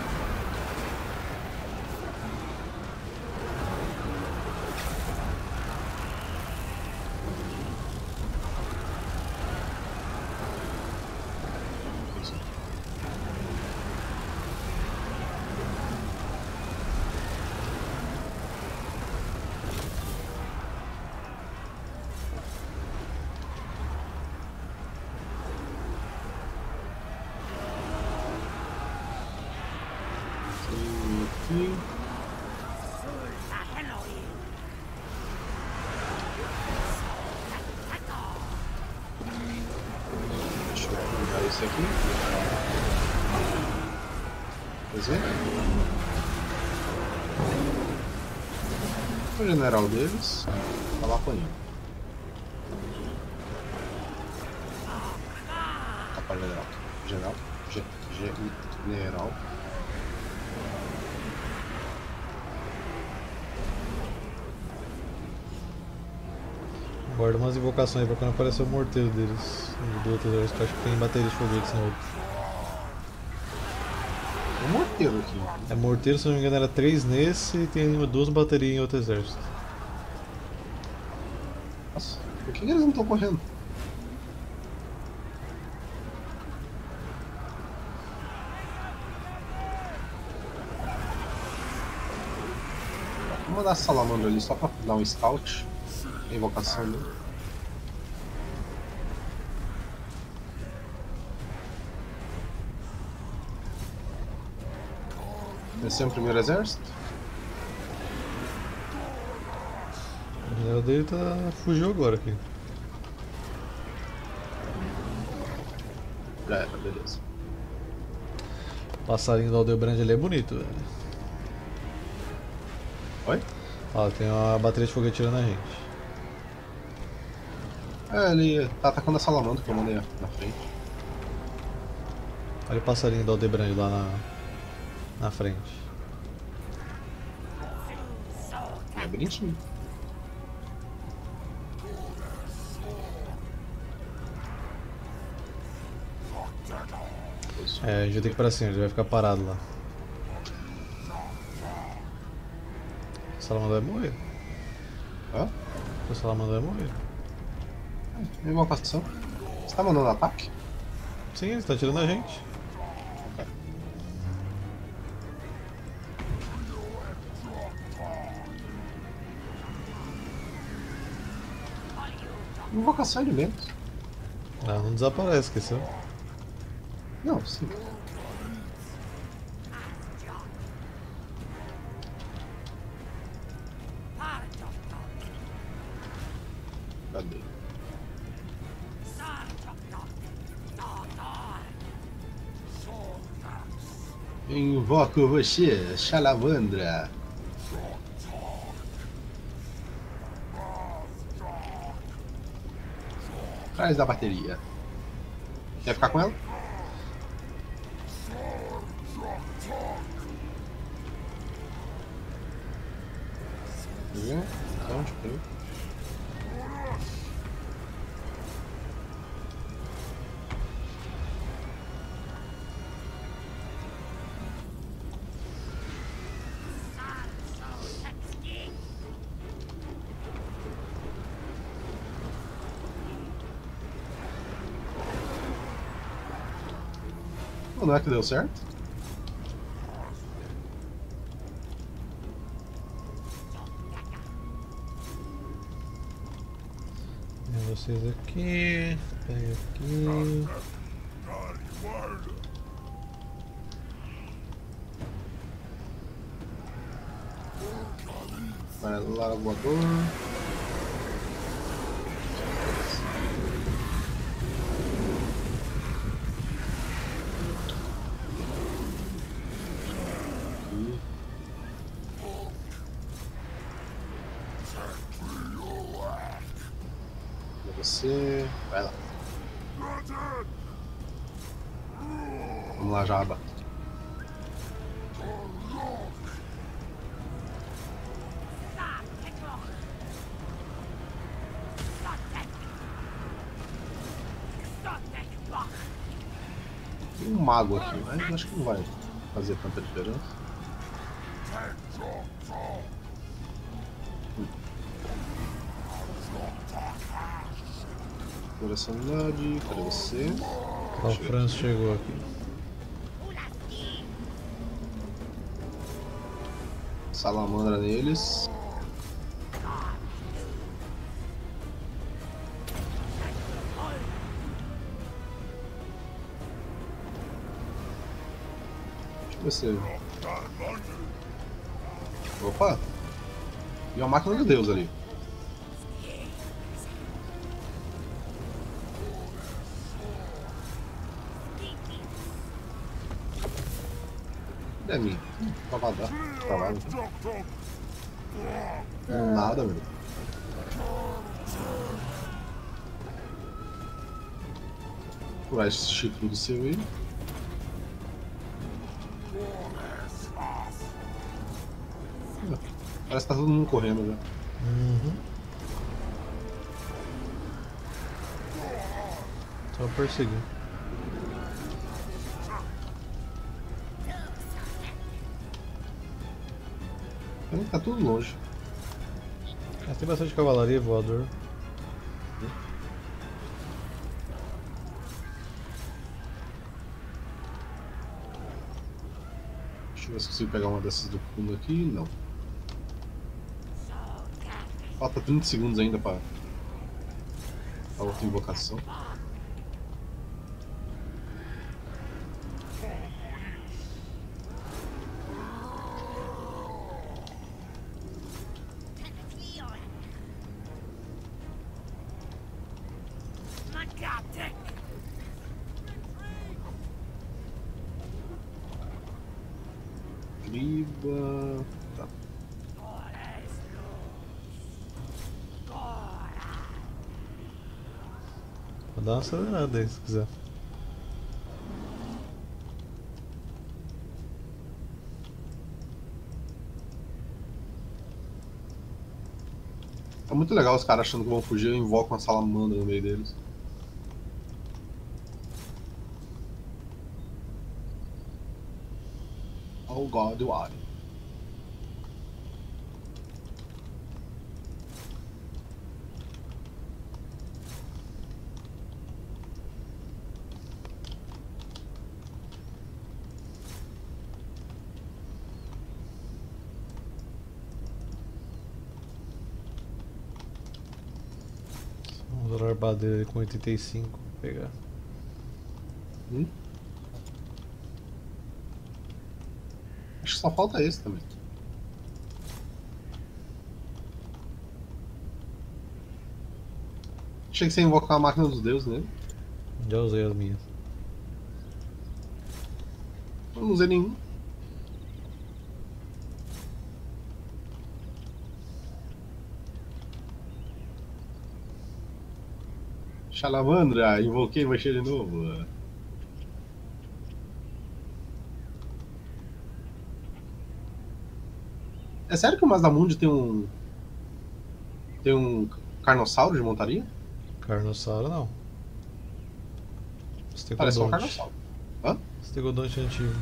Aqui. Deixa eu pegar esse aqui. Fazer. O general deles tá lá apanhando. Capa general. General. Ge- ge- General. Guarda umas invocações pra quando aparecer o morteiro deles. Do outro exército, que eu acho que tem bateria de foguetes no outro. Tem um morteiro aqui. É morteiro, se não me engano, era três nesse e tem duas baterias em outro exército. Nossa, por que eles não estão correndo? Vou mandar a salamandra ali só pra dar um scout. A invocação dele. Esse é o primeiro exército? O general dele tá... fugiu agora aqui. Já era, beleza. O passarinho do Aldebrand ali é bonito, velho. Oi? Ó, tem uma bateria de foguete tirando a gente. É, ele tá atacando a salamandra que eu mandei na frente. Olha o passarinho do Aldebrand lá na, na frente. É bonitinho. É, a gente vai ter que ir pra cima, ele vai ficar parado lá. O salamandra vai morrer. Hã? O salamandra vai morrer. Invocação. Você tá mandando ataque? Sim, ele tá tirando a gente. Invocação de menos. Ah, não desaparece, esqueceu? Não, sim. Cadê? Invoco você, salamandra. Atrás da bateria. Quer ficar com ela? Viu? Então, deixa eu ver. Não é que deu certo? Tem vocês aqui, pega aqui. Vai lá, voador. Você vai lá. Vamos lá, Jaba. Tem um mago aqui, mas acho que não vai fazer tanta diferença. Coraçãoidade, cadê você? O Franz chegou aqui. Salamandra neles. Deixa eu ver se... Opa! E uma máquina de Deus ali. É mim. Travada. Travada. Nada, meu. Curar esse chifre do seu aí. Parece que tá todo mundo correndo já. Uhum. Só perseguir. Tá tudo longe. Ah, tem bastante cavalaria, voador. Deixa eu ver se eu consigo pegar uma dessas do fundo aqui. Não. Falta trinta segundos ainda para a outra invocação. Riba. Tá. Vou dar uma acelerada aí se quiser. É muito legal os caras achando que vão fugir e invocam uma salamandra no meio deles. Oh God, why? Vamos usar a arbadeira com oitenta e cinco. Vou pegar. Hum? Acho que só falta esse também. Achei que você ia invocar a máquina dos deuses nele. Já usei as minhas. Eu não usei nenhum. Salamandra, invoquei você de novo. É sério que o Mazdamundi tem um. Tem um carnossauro de montaria? Carnossauro não. Parece um Stegodonte. carnossauro. Hã? Stegodonte antigo.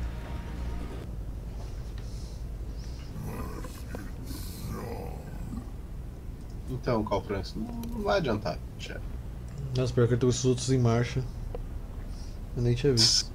Então, Carl Francis, não vai adiantar, chefe. Nossa, pior que eu tô com esses outros em marcha. Eu nem tinha visto.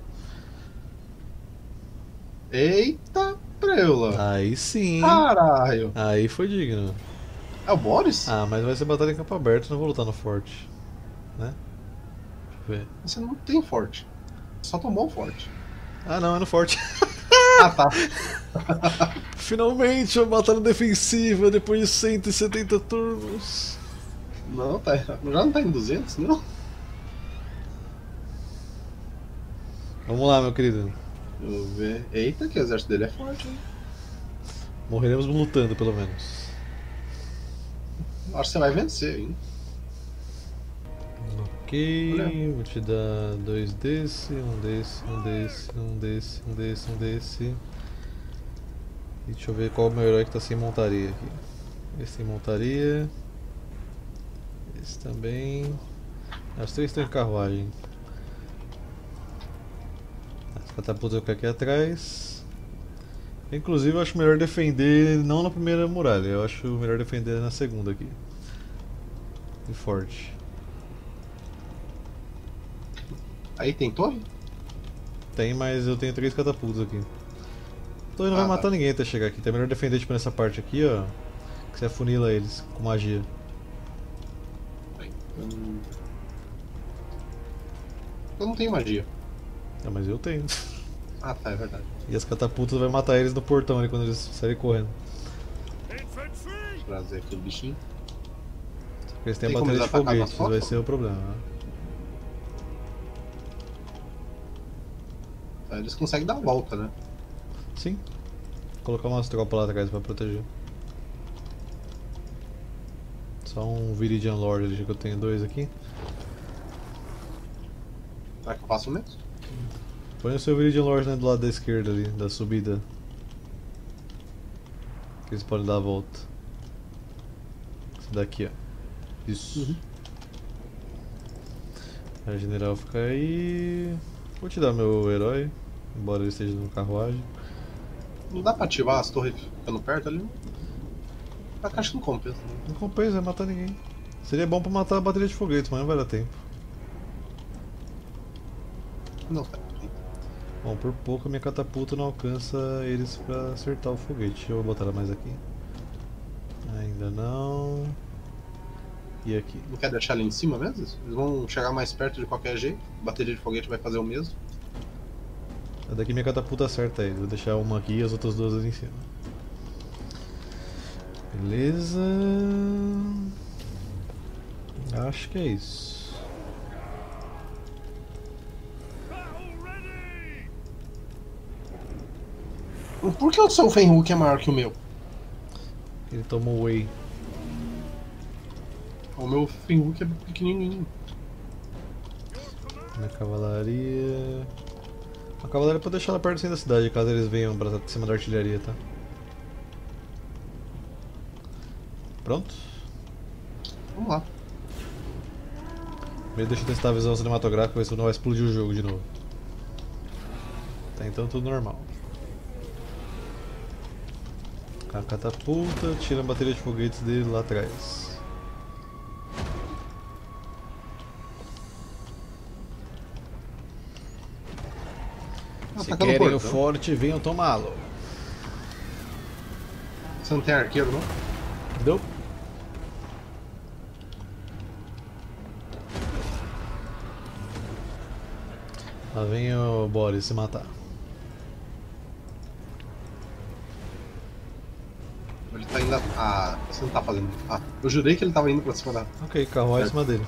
Eita, preula! Aí sim. Caralho! Aí foi digno. É o Boris? Ah, mas vai ser batalha em campo aberto, não vou lutar no forte. Né? ver. Você não tem forte. Só tomou o forte. Ah não, é no forte. Ah, tá. Finalmente uma batalha defensiva depois de cento e setenta turnos. Não, tá. Já não tá em duzentos, não? Vamos lá, meu querido. Deixa eu ver. Eita, que o exército dele é forte, hein? Morreremos lutando, pelo menos. Acho que você vai vencer, hein? Ok, Olha. vou te dar dois desse, um desse, um desse, um desse, um desse, um desse. E deixa eu ver qual é o meu herói que tá sem montaria aqui. Esse tem montaria. Esse também. As três estão em carruagem. As catapultas eu quero aqui atrás. Inclusive eu acho melhor defender não na primeira muralha, eu acho melhor defender na segunda aqui. E forte. Aí tem torre? Tem, mas eu tenho três catapultas aqui. Então ele não Ah, vai matar tá. ninguém até chegar aqui. Então é melhor defender tipo nessa parte aqui, ó. Que você afunila eles com magia. Hum. Eu não tenho magia. Ah, mas eu tenho. Ah, tá, é verdade. E as catapultas vai matar eles no portão ali quando eles saírem correndo. Infantry! Trazer aqui o bichinho. Porque eles têm Tem a como bateria de eles atacar foguete, nas isso vai fotos? ser o problema. Né? Tá, eles conseguem dar a volta, né? Sim. Vou colocar umas tropas lá atrás pra proteger. Só um Viridian Lord ali, que eu tenho dois aqui. Será que eu faço mesmo? Põe o seu Viridian Lord né, do lado da esquerda ali, da subida. Que eles podem dar a volta. Esse daqui, ó. Isso. Uhum. A general fica aí. Vou te dar meu herói, embora ele esteja no carruagem. Não dá pra ativar as torres ficando perto ali? A caixa não compensa, né? Não compensa, vai matar ninguém. Seria bom pra matar a bateria de foguetes, mas não vai dar tempo. Não, tá. Bom, por pouco a minha catapulta não alcança eles pra acertar o foguete. Eu vou botar ela mais aqui. Ainda não. E aqui. Não quer deixar ali em cima mesmo? Eles vão chegar mais perto de qualquer jeito. A bateria de foguete vai fazer o mesmo. Daqui minha catapulta acerta eles. Vou deixar uma aqui e as outras duas ali em cima. Beleza. Acho que é isso. Por que o seu Fenrir é maior que o meu? Ele tomou whey. O meu Fenrir é pequenininho. Minha cavalaria. A cavalaria pode deixar ela perto assim da cidade, caso eles venham pra cima da artilharia, tá? Pronto? Vamos lá. Primeiro deixa eu testar a visão cinematográfica, ver se não vai explodir o jogo de novo. Tá, então tudo normal. A catapulta, tira a bateria de foguetes dele lá atrás. Ah, Se tá querem o portão. forte, venham tomá-lo. Você não tem arqueiro, não? Deu? Lá vem o Boris se matar. Ele tá indo. Ah, você não tá fazendo. Ah, eu jurei que ele tava indo pra cima da. Ok, carruagem em cima dele.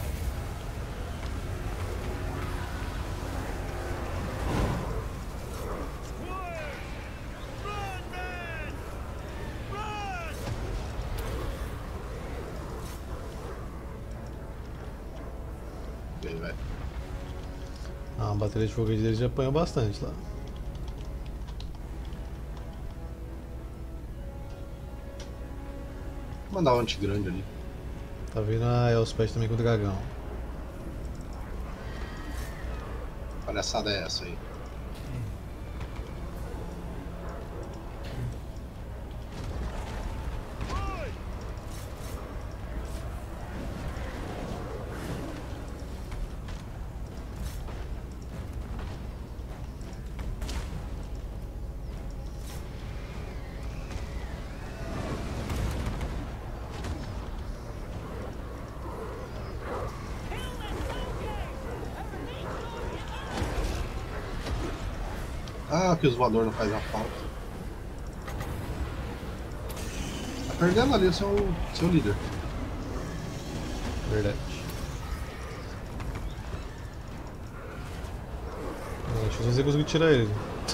Ele vai. Ah, a bateria de foguete dele já apanhou bastante lá. Vou mandar um anti-grande ali. Tá vindo a Elspeth também com o dragão. Palhaçada é essa aí. Ah, que os voadores não fazem a falta. Tá perdendo ali o seu, seu líder. Verdade. Não, acho que você conseguiu tirar ele.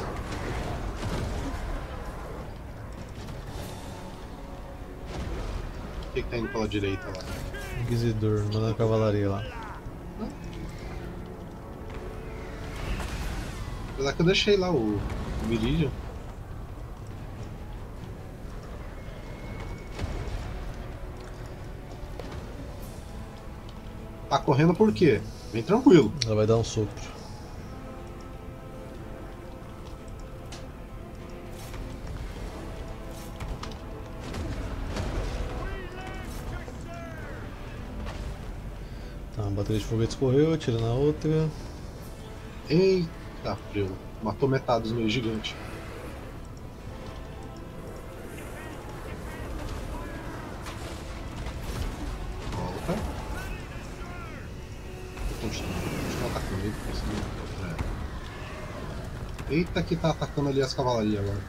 O que, que tá indo pela direita lá? Inquisidor, mandando a cavalaria lá. Apesar que eu deixei lá o, o Meridian. Tá correndo por quê? Vem tranquilo. Ela vai dar um sopro. Tá, a bateria de foguetes correu, atira na outra. Eita, frio. Matou metade dos meus gigantes. Volta. Continua, continua atacando ele. É. Eita, que tá atacando ali as cavalarias agora.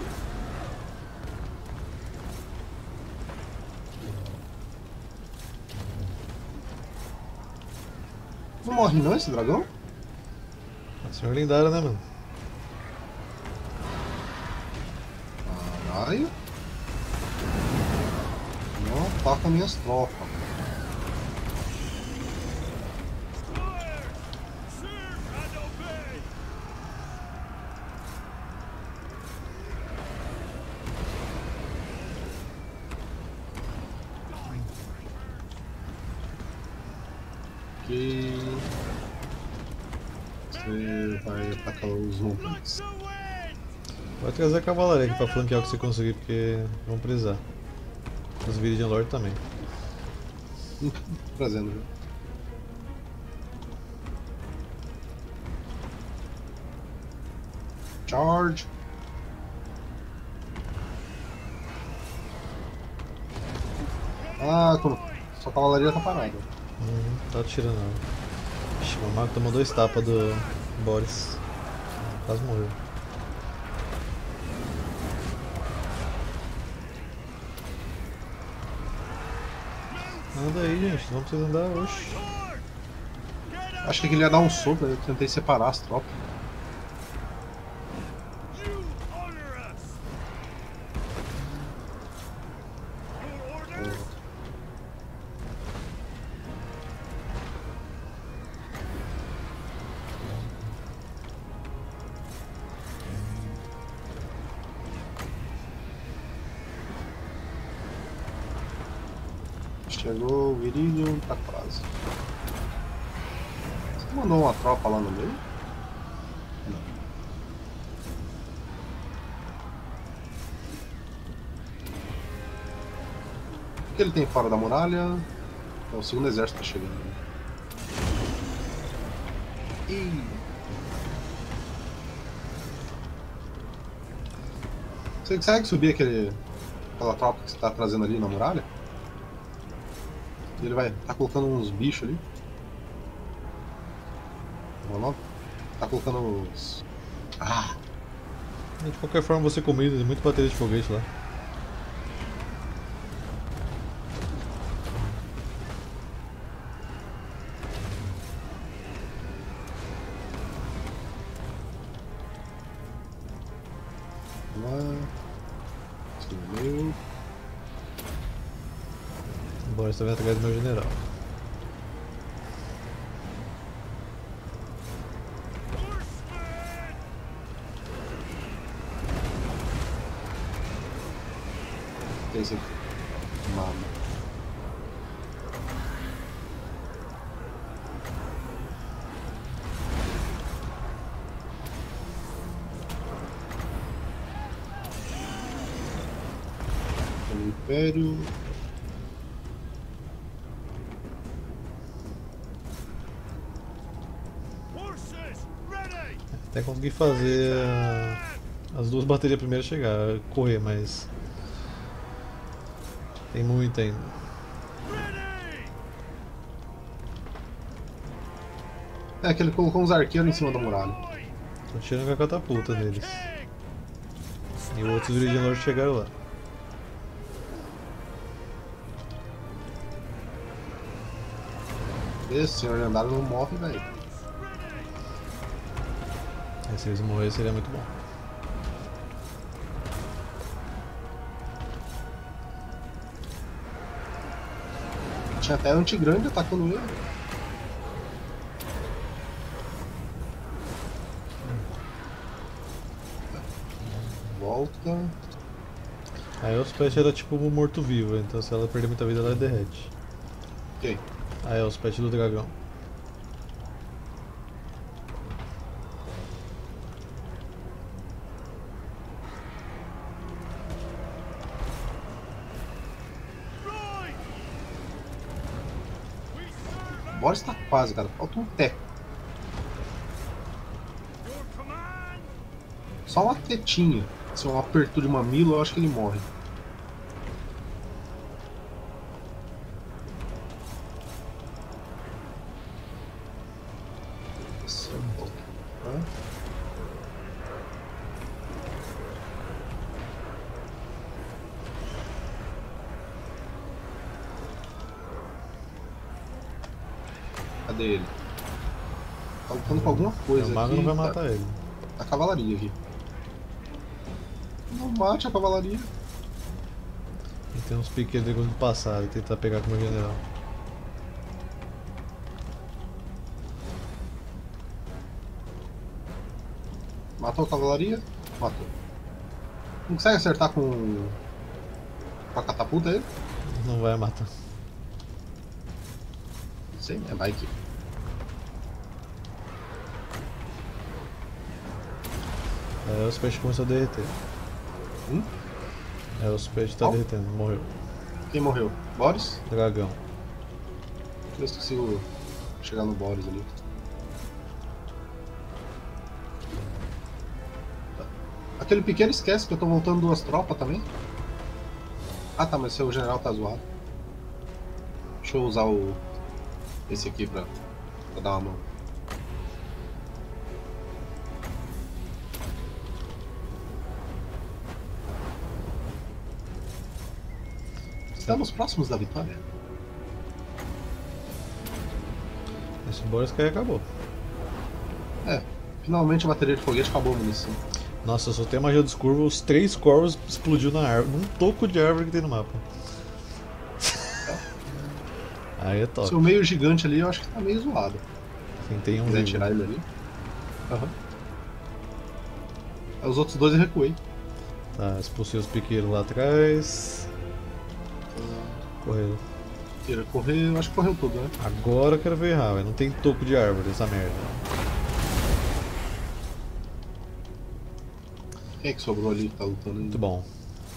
Não morre não esse dragão? A senhora lendária, né, mano? Caralho. Não ataca minhas tropas. Serve and obey! Que você vai atacar os rompantes. The wind! Vai trazer a cavalaria aqui pra flanquear o que você conseguir, porque vão precisar. Os Viridian Lord também. Trazendo já. Charge! Ah, quando... sua cavalaria tá parada. Uhum, tá atirando ela. Ixi, o mago tomou dois tapas do Boris. Quase morreu. Anda aí, gente, não precisa andar, oxi. Acho que ele ia dar um soco, eu tentei separar as tropas. You honor us! Your orders? Chegou o Viridian, tá quase. Você mandou uma tropa lá no meio? Não. O que ele tem fora da muralha? É o segundo exército tá chegando. Ih. Você consegue subir aquele, aquela tropa que você tá trazendo ali na muralha? Ele vai tá colocando uns bichos ali. Não, não. Tá colocando os. Ah! De qualquer forma, você comida, tem muito bateria de foguete lá. Vamos lá. Esse é meu. Bora, você tá vendo atrás do meu general. Tem esse aqui. Mama. O Império. Horses, ready! Até conseguir fazer a- as duas baterias primeiro chegar, correr, mas tem muito ainda. Ready! É que ele colocou uns arqueiros em cima da muralha. Tô tirando com a catapulta For the neles. king! E outros Viridianos chegaram lá. Esse senhor lendário não morre, velho. E se eles morrerem seria muito bom. Tinha até anti-grande atacando ele. Volta. A Elspeth era tipo um morto-vivo, então se ela perder muita vida ela derrete. Ok. A Elspeth do dragão. Right! We serve Boris tá quase, cara. Falta um teco. your command! Só uma tetinha. Se é uma apertura de mamilo, eu acho que ele morre. Nossa, hã? Cadê ele? Tá lutando com alguma coisa O mago aqui. não vai tá- matar ele. A cavalaria aqui. Não bate a cavalaria. E tem uns piqueiros do passado e tentar pegar com o meu general. Matou a cavalaria? Matou. Não consegue acertar com. Com a catapulta ele? Não vai matar. Não sei, né? Vai que. A Elspeth começou a derreter. Hum? A Elspeth tá Qual? derretendo, morreu. Quem morreu? Boris? Dragão. Deixa eu ver se consigo chegar no Boris ali. Tá. Aquele pequeno esquece que eu tô voltando duas tropas também. Ah tá, mas seu general tá zoado. Deixa eu usar o. Esse aqui pra, pra dar uma mão. Estamos próximos da vitória. Esse Boris que aí acabou. É, finalmente a bateria de foguete acabou a munição. Nossa, eu soltei a magia dos curvos, os três corvos explodiu na árvore, num toco de árvore que tem no mapa. Aí é top. Seu meio gigante ali eu acho que tá meio zoado. Quem tem Se um quiser vivo. tirar ele ali. Aham. Aí os outros dois eu recuei. Tá, expulsei os piqueiros lá atrás. Correram. Tira, correr, eu acho que correu tudo, né? Agora eu quero ver errar, velho. Não tem toco de árvore essa merda. Quem é que sobrou ali que tá lutando Muito ainda? bom.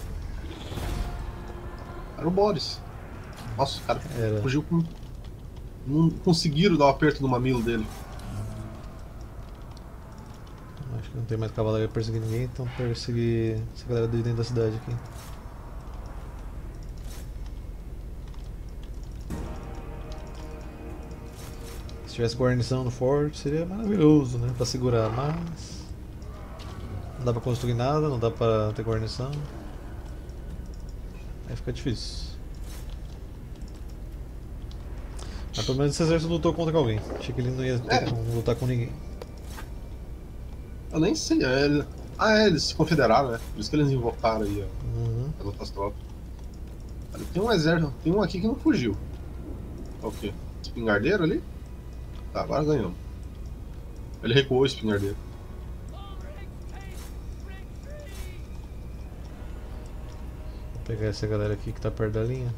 Era o Boris. Nossa, o cara Era. fugiu com. Não conseguiram dar o aperto no mamilo dele. Acho que não tem mais cavalaria pra perseguir ninguém, então perseguir essa galera de dentro da cidade aqui. Se tivesse guarnição no forte seria maravilhoso, né? Pra segurar, mas não dá pra construir nada, não dá pra ter guarnição. Aí fica difícil. Mas pelo menos esse exército lutou contra alguém. Achei que ele não ia ter É. como lutar com ninguém. Eu nem sei. É, ele- Ah, é, eles se confederaram, né? Por isso que eles invocaram aí ó, Uhum. as outras tropas. Olha, tem um exército, tem um aqui que não fugiu. É o quê? Espingardeiro ali? Tá, agora ganhamos. Ele recuou o espingardeiro. Vou pegar essa galera aqui que tá perto da linha.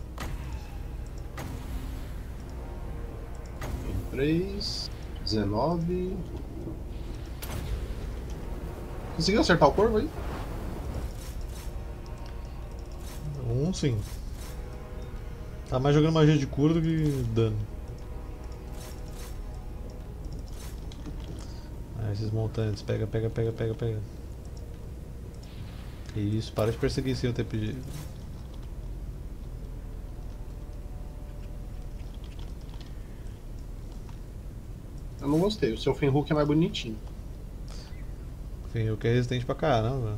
Tem três, dezenove. Conseguiu acertar o corvo aí? Um sim. Tá mais jogando magia de cura do que dano. Ah, esses montantes, pega, pega, pega, pega, pega. Isso, para de perseguir sem eu ter pedido. Eu não gostei, o seu Fenhook é mais bonitinho. Enfim, o que é resistente pra caramba.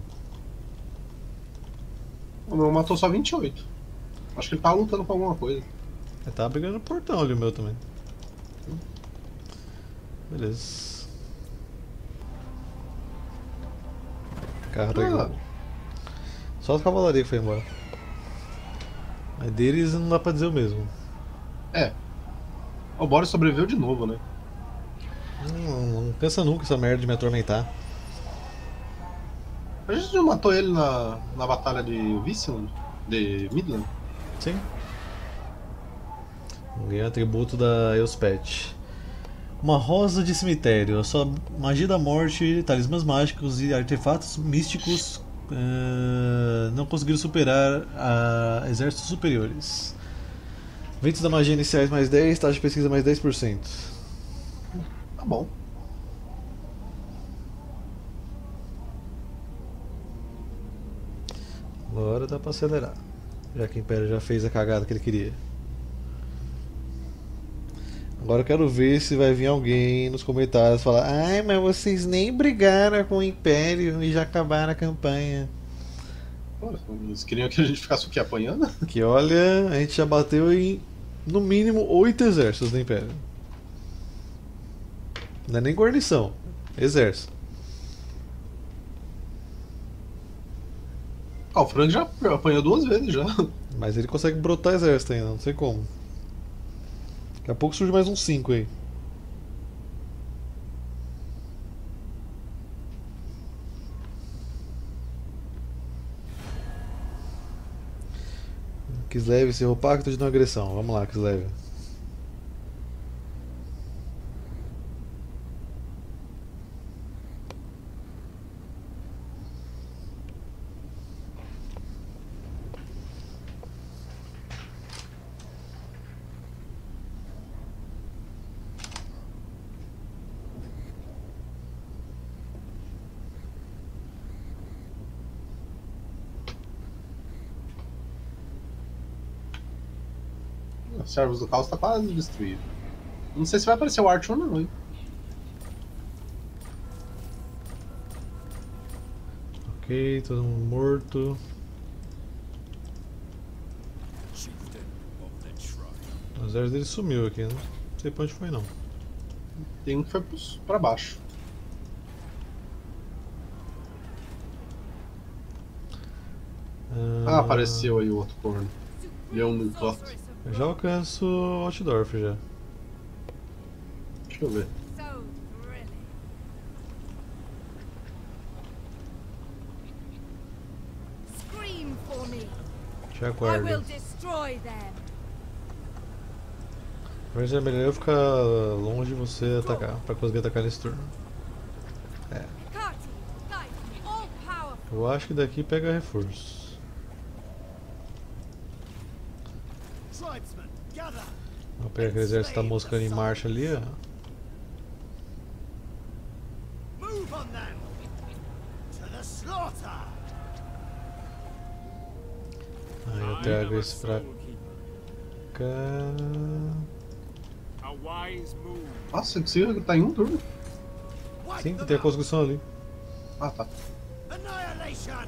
O meu matou só vinte e oito. Acho que ele tava lutando com alguma coisa. Ele tava brigando no portão ali, o meu também. Beleza. Carregou. Ah. Só a cavalaria que foi embora. Mas deles não dá pra dizer o mesmo. É. O Boris sobreviveu de novo, né? Não, não cansa nunca essa merda de me atormentar. A gente já matou ele na, na batalha de Vissland? De Midland? Sim. Ganhei o atributo da Elspeth. Uma rosa de cemitério. A sua magia da morte, talismãs mágicos e artefatos místicos uh, não conseguiram superar a exércitos superiores. Ventos da magia iniciais mais dez, taxa de pesquisa mais dez por cento. Tá bom. Agora dá pra acelerar. Já que o Império já fez a cagada que ele queria. Agora eu quero ver se vai vir alguém nos comentários falar: ai, mas vocês nem brigaram com o Império e já acabaram a campanha. Pô, eles queriam que a gente ficasse o quê? Apanhando? Que olha, a gente já bateu em no mínimo oito exércitos do Império. Não é nem guarnição, exército. Ah, o Frank já apanhou duas vezes já. Mas ele consegue brotar exército ainda, não sei como. Daqui a pouco surge mais uns cinco aí. Kislev, encerrou o pacto de não agressão. Vamos lá, Kislev. Os servos do caos tá quase destruído. Não sei se vai aparecer o Archer ou não, hein? Ok, todo mundo morto. Chieftain of the tribe. O exército dele sumiu aqui, não sei pra onde foi não. Tem um que foi pros- pra baixo. Ah, apareceu aí o outro corno. Leão no Cloth. Eu já alcanço Altdorf já. Deixa eu ver. So thrilling. Scream for me. Te I will aguardo. destroy them. Mas é melhor eu ficar longe de você atacar, pra conseguir atacar nesse turno. Hecate, guide me, all powerful. Eu acho que daqui pega reforço. Tribesmen, gather! Vou pegar aquele exército que tá moscando em marcha ali, ó. Move on them! To the slaughter! Aí eu trago esse pra cá. A wise move. Nossa, eu consigo recrutar em um turno? Sim, tem a construção ali. Ah, tá. Annihilation!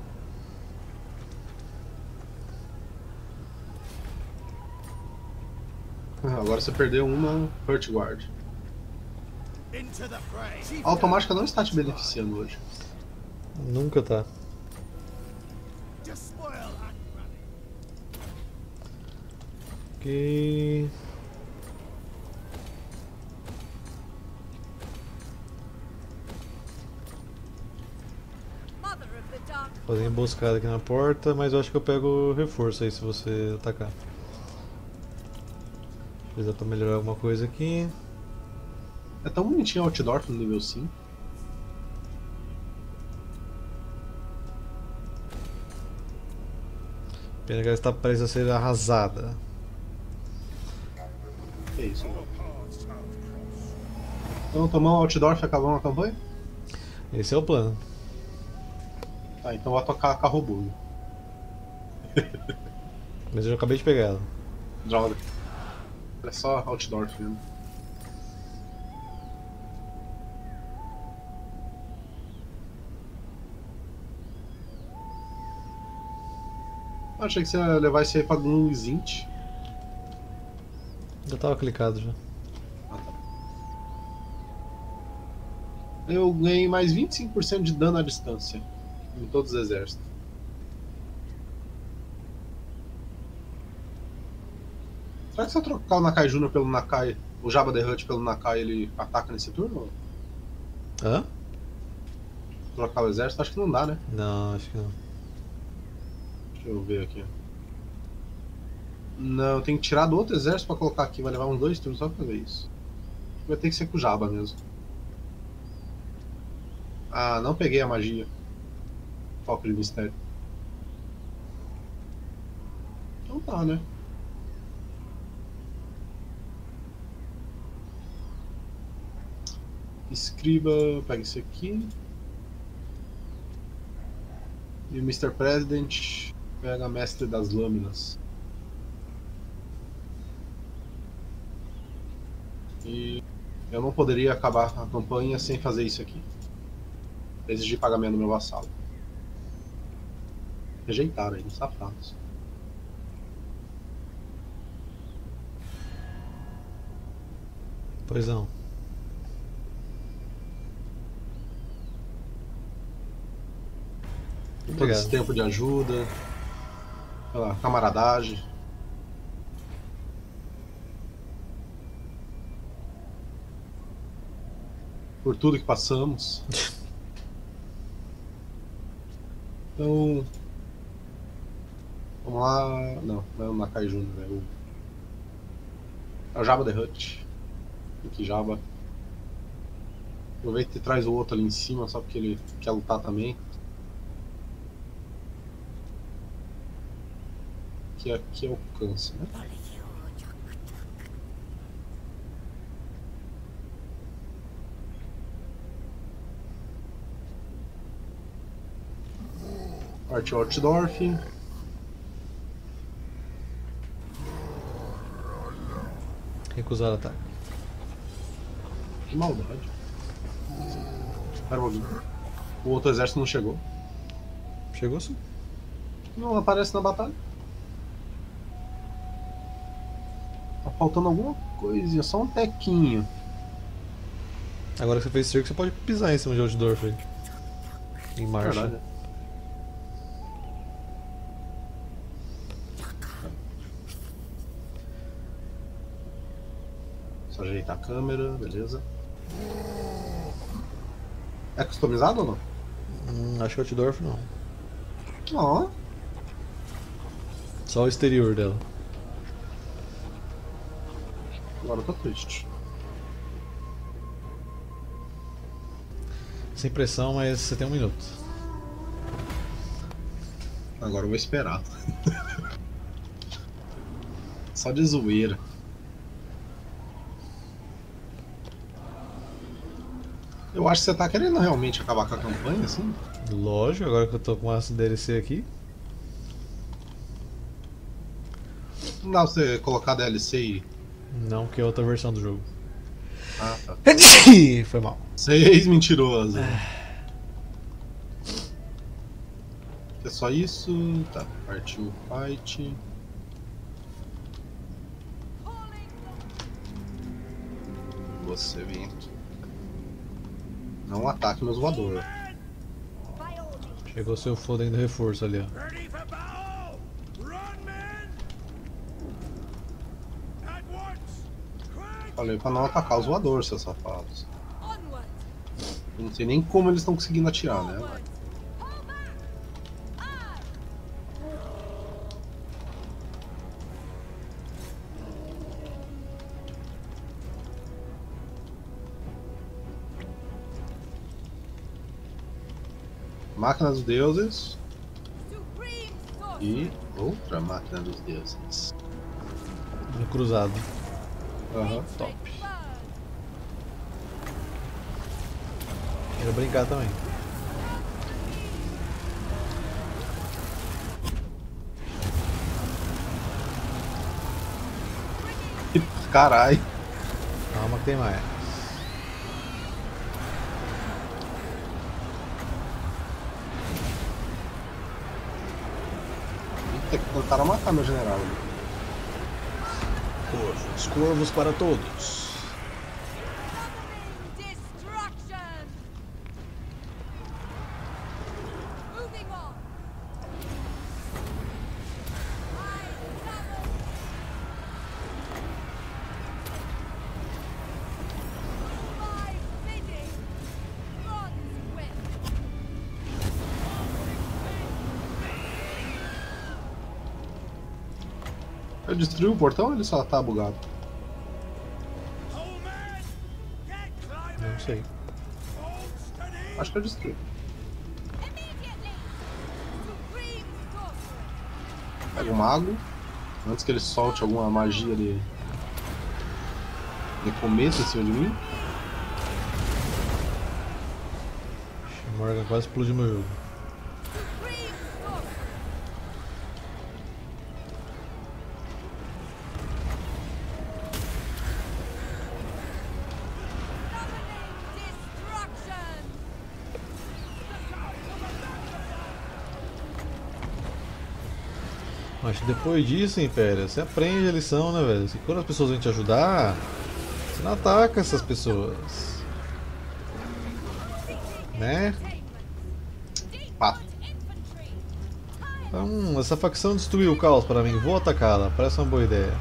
Ah, agora você perdeu uma Hurt Guard. Into the fray! A automática não está te beneficiando hoje. Nunca tá. Despoil and rally! Ok. Mother of the dark. Fazer emboscada aqui na porta, mas eu acho que eu pego reforço aí se você atacar. Deixa eu ver pra melhorar alguma coisa aqui. É tão bonitinho o Altdorf no nível cinco. Pena que ela está prestes a ser arrasada. Que isso, mano. Então tomamos o Altdorf e acabamos a campanha? Esse é o plano. Tá, então eu vou tocar a Carroburgo. Mas eu já acabei de pegar ela. Droga. É só Altdorf mesmo. Achei que você ia levar isso aí pra Glumzint. Já tava clicado já. Eu ganhei mais vinte e cinco por cento de dano à distância em todos os exércitos. Será que se eu trocar o Nakai Júnior pelo Nakai, o Jabba the Hutt pelo Nakai, ele ataca nesse turno? Hã? Trocar o exército? Acho que não dá, né? Não, acho que não. Deixa eu ver aqui. Não, eu tenho que tirar do outro exército pra colocar aqui. Vai levar uns dois turnos só pra ver isso. Vai ter que ser com o Jabba mesmo. Ah, não peguei a magia. Foco de mistério. Então tá, né? Escriba, pega esse aqui. E o mister President pega a Mestre das Lâminas. E eu não poderia acabar a campanha sem fazer isso aqui. Exigir pagamento do meu vassalo. Rejeitaram aí, safados. Pois não. Todo esse tempo de ajuda, pela camaradagem. Por tudo que passamos. Então. Vamos lá. Não, não é o Nakai Júnior, é o. É o Jabba the Hutt. Aqui, Jabba. Aproveita e traz o outro ali em cima, só porque ele quer lutar também. Que aqui alcança, né? Parte Altdorf. Recusar o ataque. Que maldade. Espera um pouquinho. O outro exército não chegou. Chegou sim. Não aparece na batalha. Tá faltando alguma coisinha, só um tequinho. Agora que você fez cerco, você pode pisar em cima de Altdorf aí. Em marcha. Verdade. Só ajeitar a câmera, beleza. É customizado ou não? Hum, acho que Altdorf não. Ó. Só o exterior dela. Agora eu tô triste. Sem pressão, mas você tem um minuto. Agora eu vou esperar. Só de zoeira. Eu acho que você tá querendo realmente acabar com a campanha, assim? Lógico, agora que eu tô com essa D L C aqui. Não dá pra você colocar D L C e... Não, que é outra versão do jogo. Ah, tá. Foi mal. Seis mentiroso. É só isso? Tá, partiu o fight. Você vem aqui. Não ataque meus voadores. By all means. Chegou seu fodendo reforço ali, ó. Ready for battle! Run, men! At once! Quick! Falei pra não atacar os voadores, seus safados. Onward. Eu não sei nem como eles estão conseguindo atirar, né? Onward. Pull back. Ah. Máquina dos Deuses Supreme force. e outra Máquina dos Deuses. No cruzado. Aham. Top. Quero brincar também. Carai. Calma que tem mais. Puta que tentaram matar meu general ali. Corvos, corvos para todos. Destruction! Moving on! I double! My bidding! Bronze whip! Eu destruí o portão ou ele só tá bugado? Whole men! Get climbing! Não sei. Hold steady! Acho que eu destruí. Immediately! Supreme sorcery! Pega o mago. Antes que ele solte alguma magia de. de cometa em cima de mim. Morgan quase explodiu meu jogo. Supreme sorcery! Summoning destruction! Mas depois disso, Império, você aprende a lição, né, velho? Que quando as pessoas vêm te ajudar, você não ataca essas pessoas. Né? Pá. Então, essa facção destruiu o caos para mim. Vou atacá-la. Parece uma boa ideia.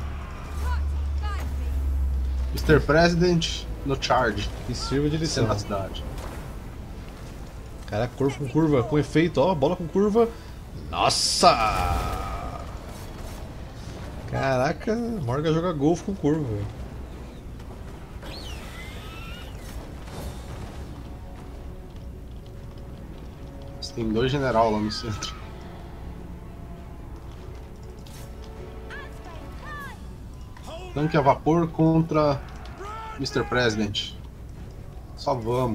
mister President no charge. E sirva de lição. Centro da cidade. Caraca, corpo com curva, com efeito, ó, bola com curva. Nossa! Caraca, Morgan joga golfe com curva. Você tem dois general lá no centro. Tanque a vapor contra mister President. Só vamos.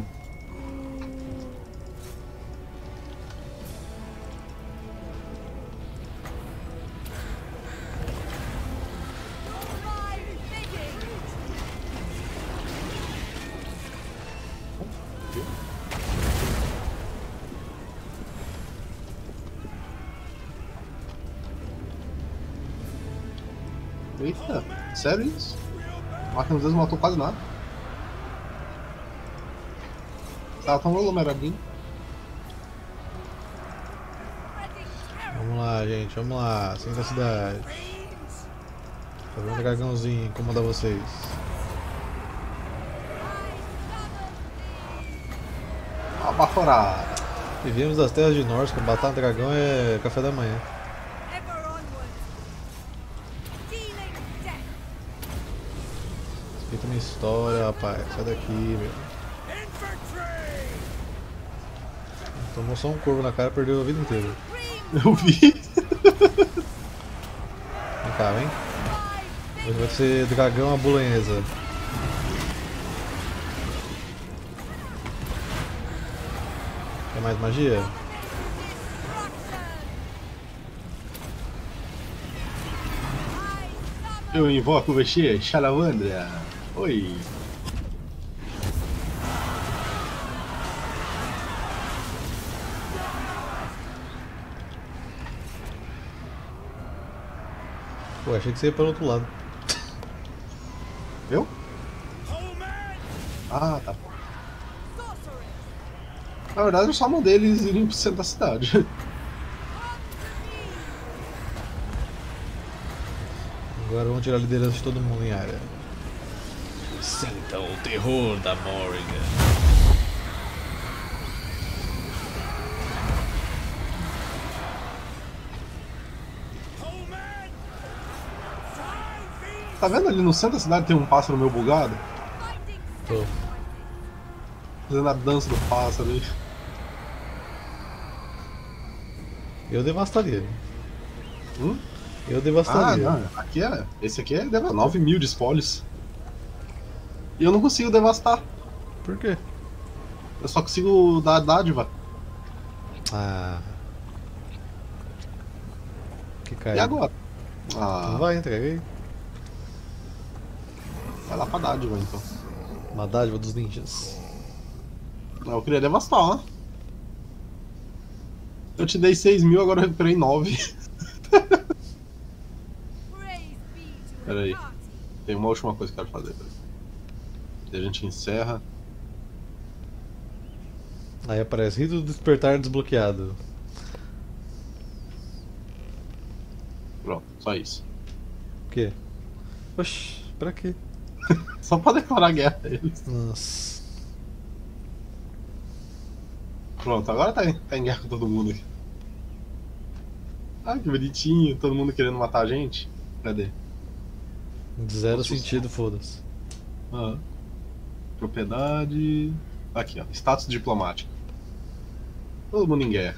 My bidding! Eita, sério isso? A máquina às vezes não matou quase nada. Tava tão aglomeradinho. Vamos lá, gente, vamos lá. Centro da cidade. Tá vendo um dragãozinho incomodar vocês. Abaforada. E viemos das terras de Norte, que matar um dragão é café da manhã. Ever onward! Dealing death! Respeita minha história, rapaz. Sai daqui, meu. Infantry! Tomou só um corvo na cara e perdeu a vida inteira. Eu vi. Vem cá, vem. Hoje vai ser dragão à bolonhesa. Quer mais magia? Eu invoco você, Chalavandra. Oi. Pô, achei que você ia para o outro lado. Eu? Whole men! Ah, tá. Na verdade eu só mandei eles irem pro centro da cidade. Agora vamos tirar a liderança de todo mundo em área. Sinta o terror da Morrigan. Whole men! Five Tá vendo ali no centro da cidade tem um pássaro meio bugado? Tô. Fazendo a dança do pássaro aí. Eu devastaria. Hum? Eu Ah, devastaria. não. Aqui é. Esse aqui é nove mil de espólios. E eu não consigo devastar. Por quê? Eu só consigo dar dádiva. Ah. Que E caiu. agora? Ah, Vai, entrega aí. vai lá pra dádiva então. Uma dádiva dos ninjas. Eu queria devastar, né? Eu te dei seis mil, agora eu recuperei nove. Pera aí. Tem uma última coisa que eu quero fazer. Daí a gente encerra. Aí aparece rito do despertar desbloqueado. Pronto, só isso. O quê? Oxi, pra quê? Só pra declarar guerra a eles. Nossa. Pronto, agora tá em, tá em guerra com todo mundo aqui. Ah, que bonitinho, todo mundo querendo matar a gente. Cadê? Zero Nossa, sentido, foda-se. Ah. Propriedade. Aqui, ó. Status diplomático. Todo mundo em guerra.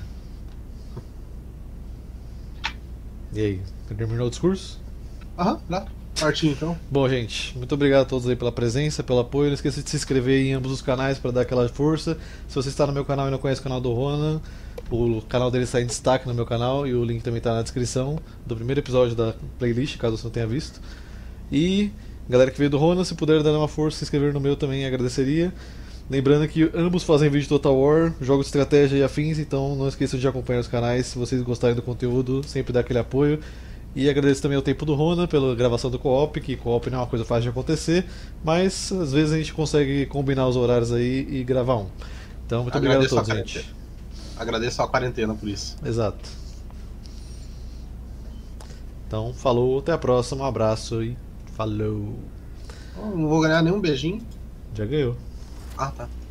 E aí, terminou o discurso? Aham, dá. Partiu então. Bom, gente, muito obrigado a todos aí pela presença, pelo apoio. Não esqueça de se inscrever em ambos os canais para dar aquela força. Se você está no meu canal e não conhece o canal do Ronan, o canal dele está em destaque no meu canal e o link também está na descrição do primeiro episódio da playlist, caso você não tenha visto. E galera que veio do Ronan, se puder dar uma força, se inscrever no meu também, agradeceria. Lembrando que ambos fazem vídeo de Total War, jogos de estratégia e afins, então não esqueçam de acompanhar os canais. Se vocês gostarem do conteúdo, sempre dá aquele apoio. E agradeço também ao tempo do Ronan pela gravação do co-op, que co-op não é uma coisa fácil de acontecer, mas às vezes a gente consegue combinar os horários aí e gravar um. Então, muito Agradeço obrigado a a todos, quarentena. gente. Agradeço a quarentena por isso. Exato. Então, falou, até a próxima, um abraço e falou. Oh, não vou ganhar nenhum beijinho. Já ganhou. Ah, tá.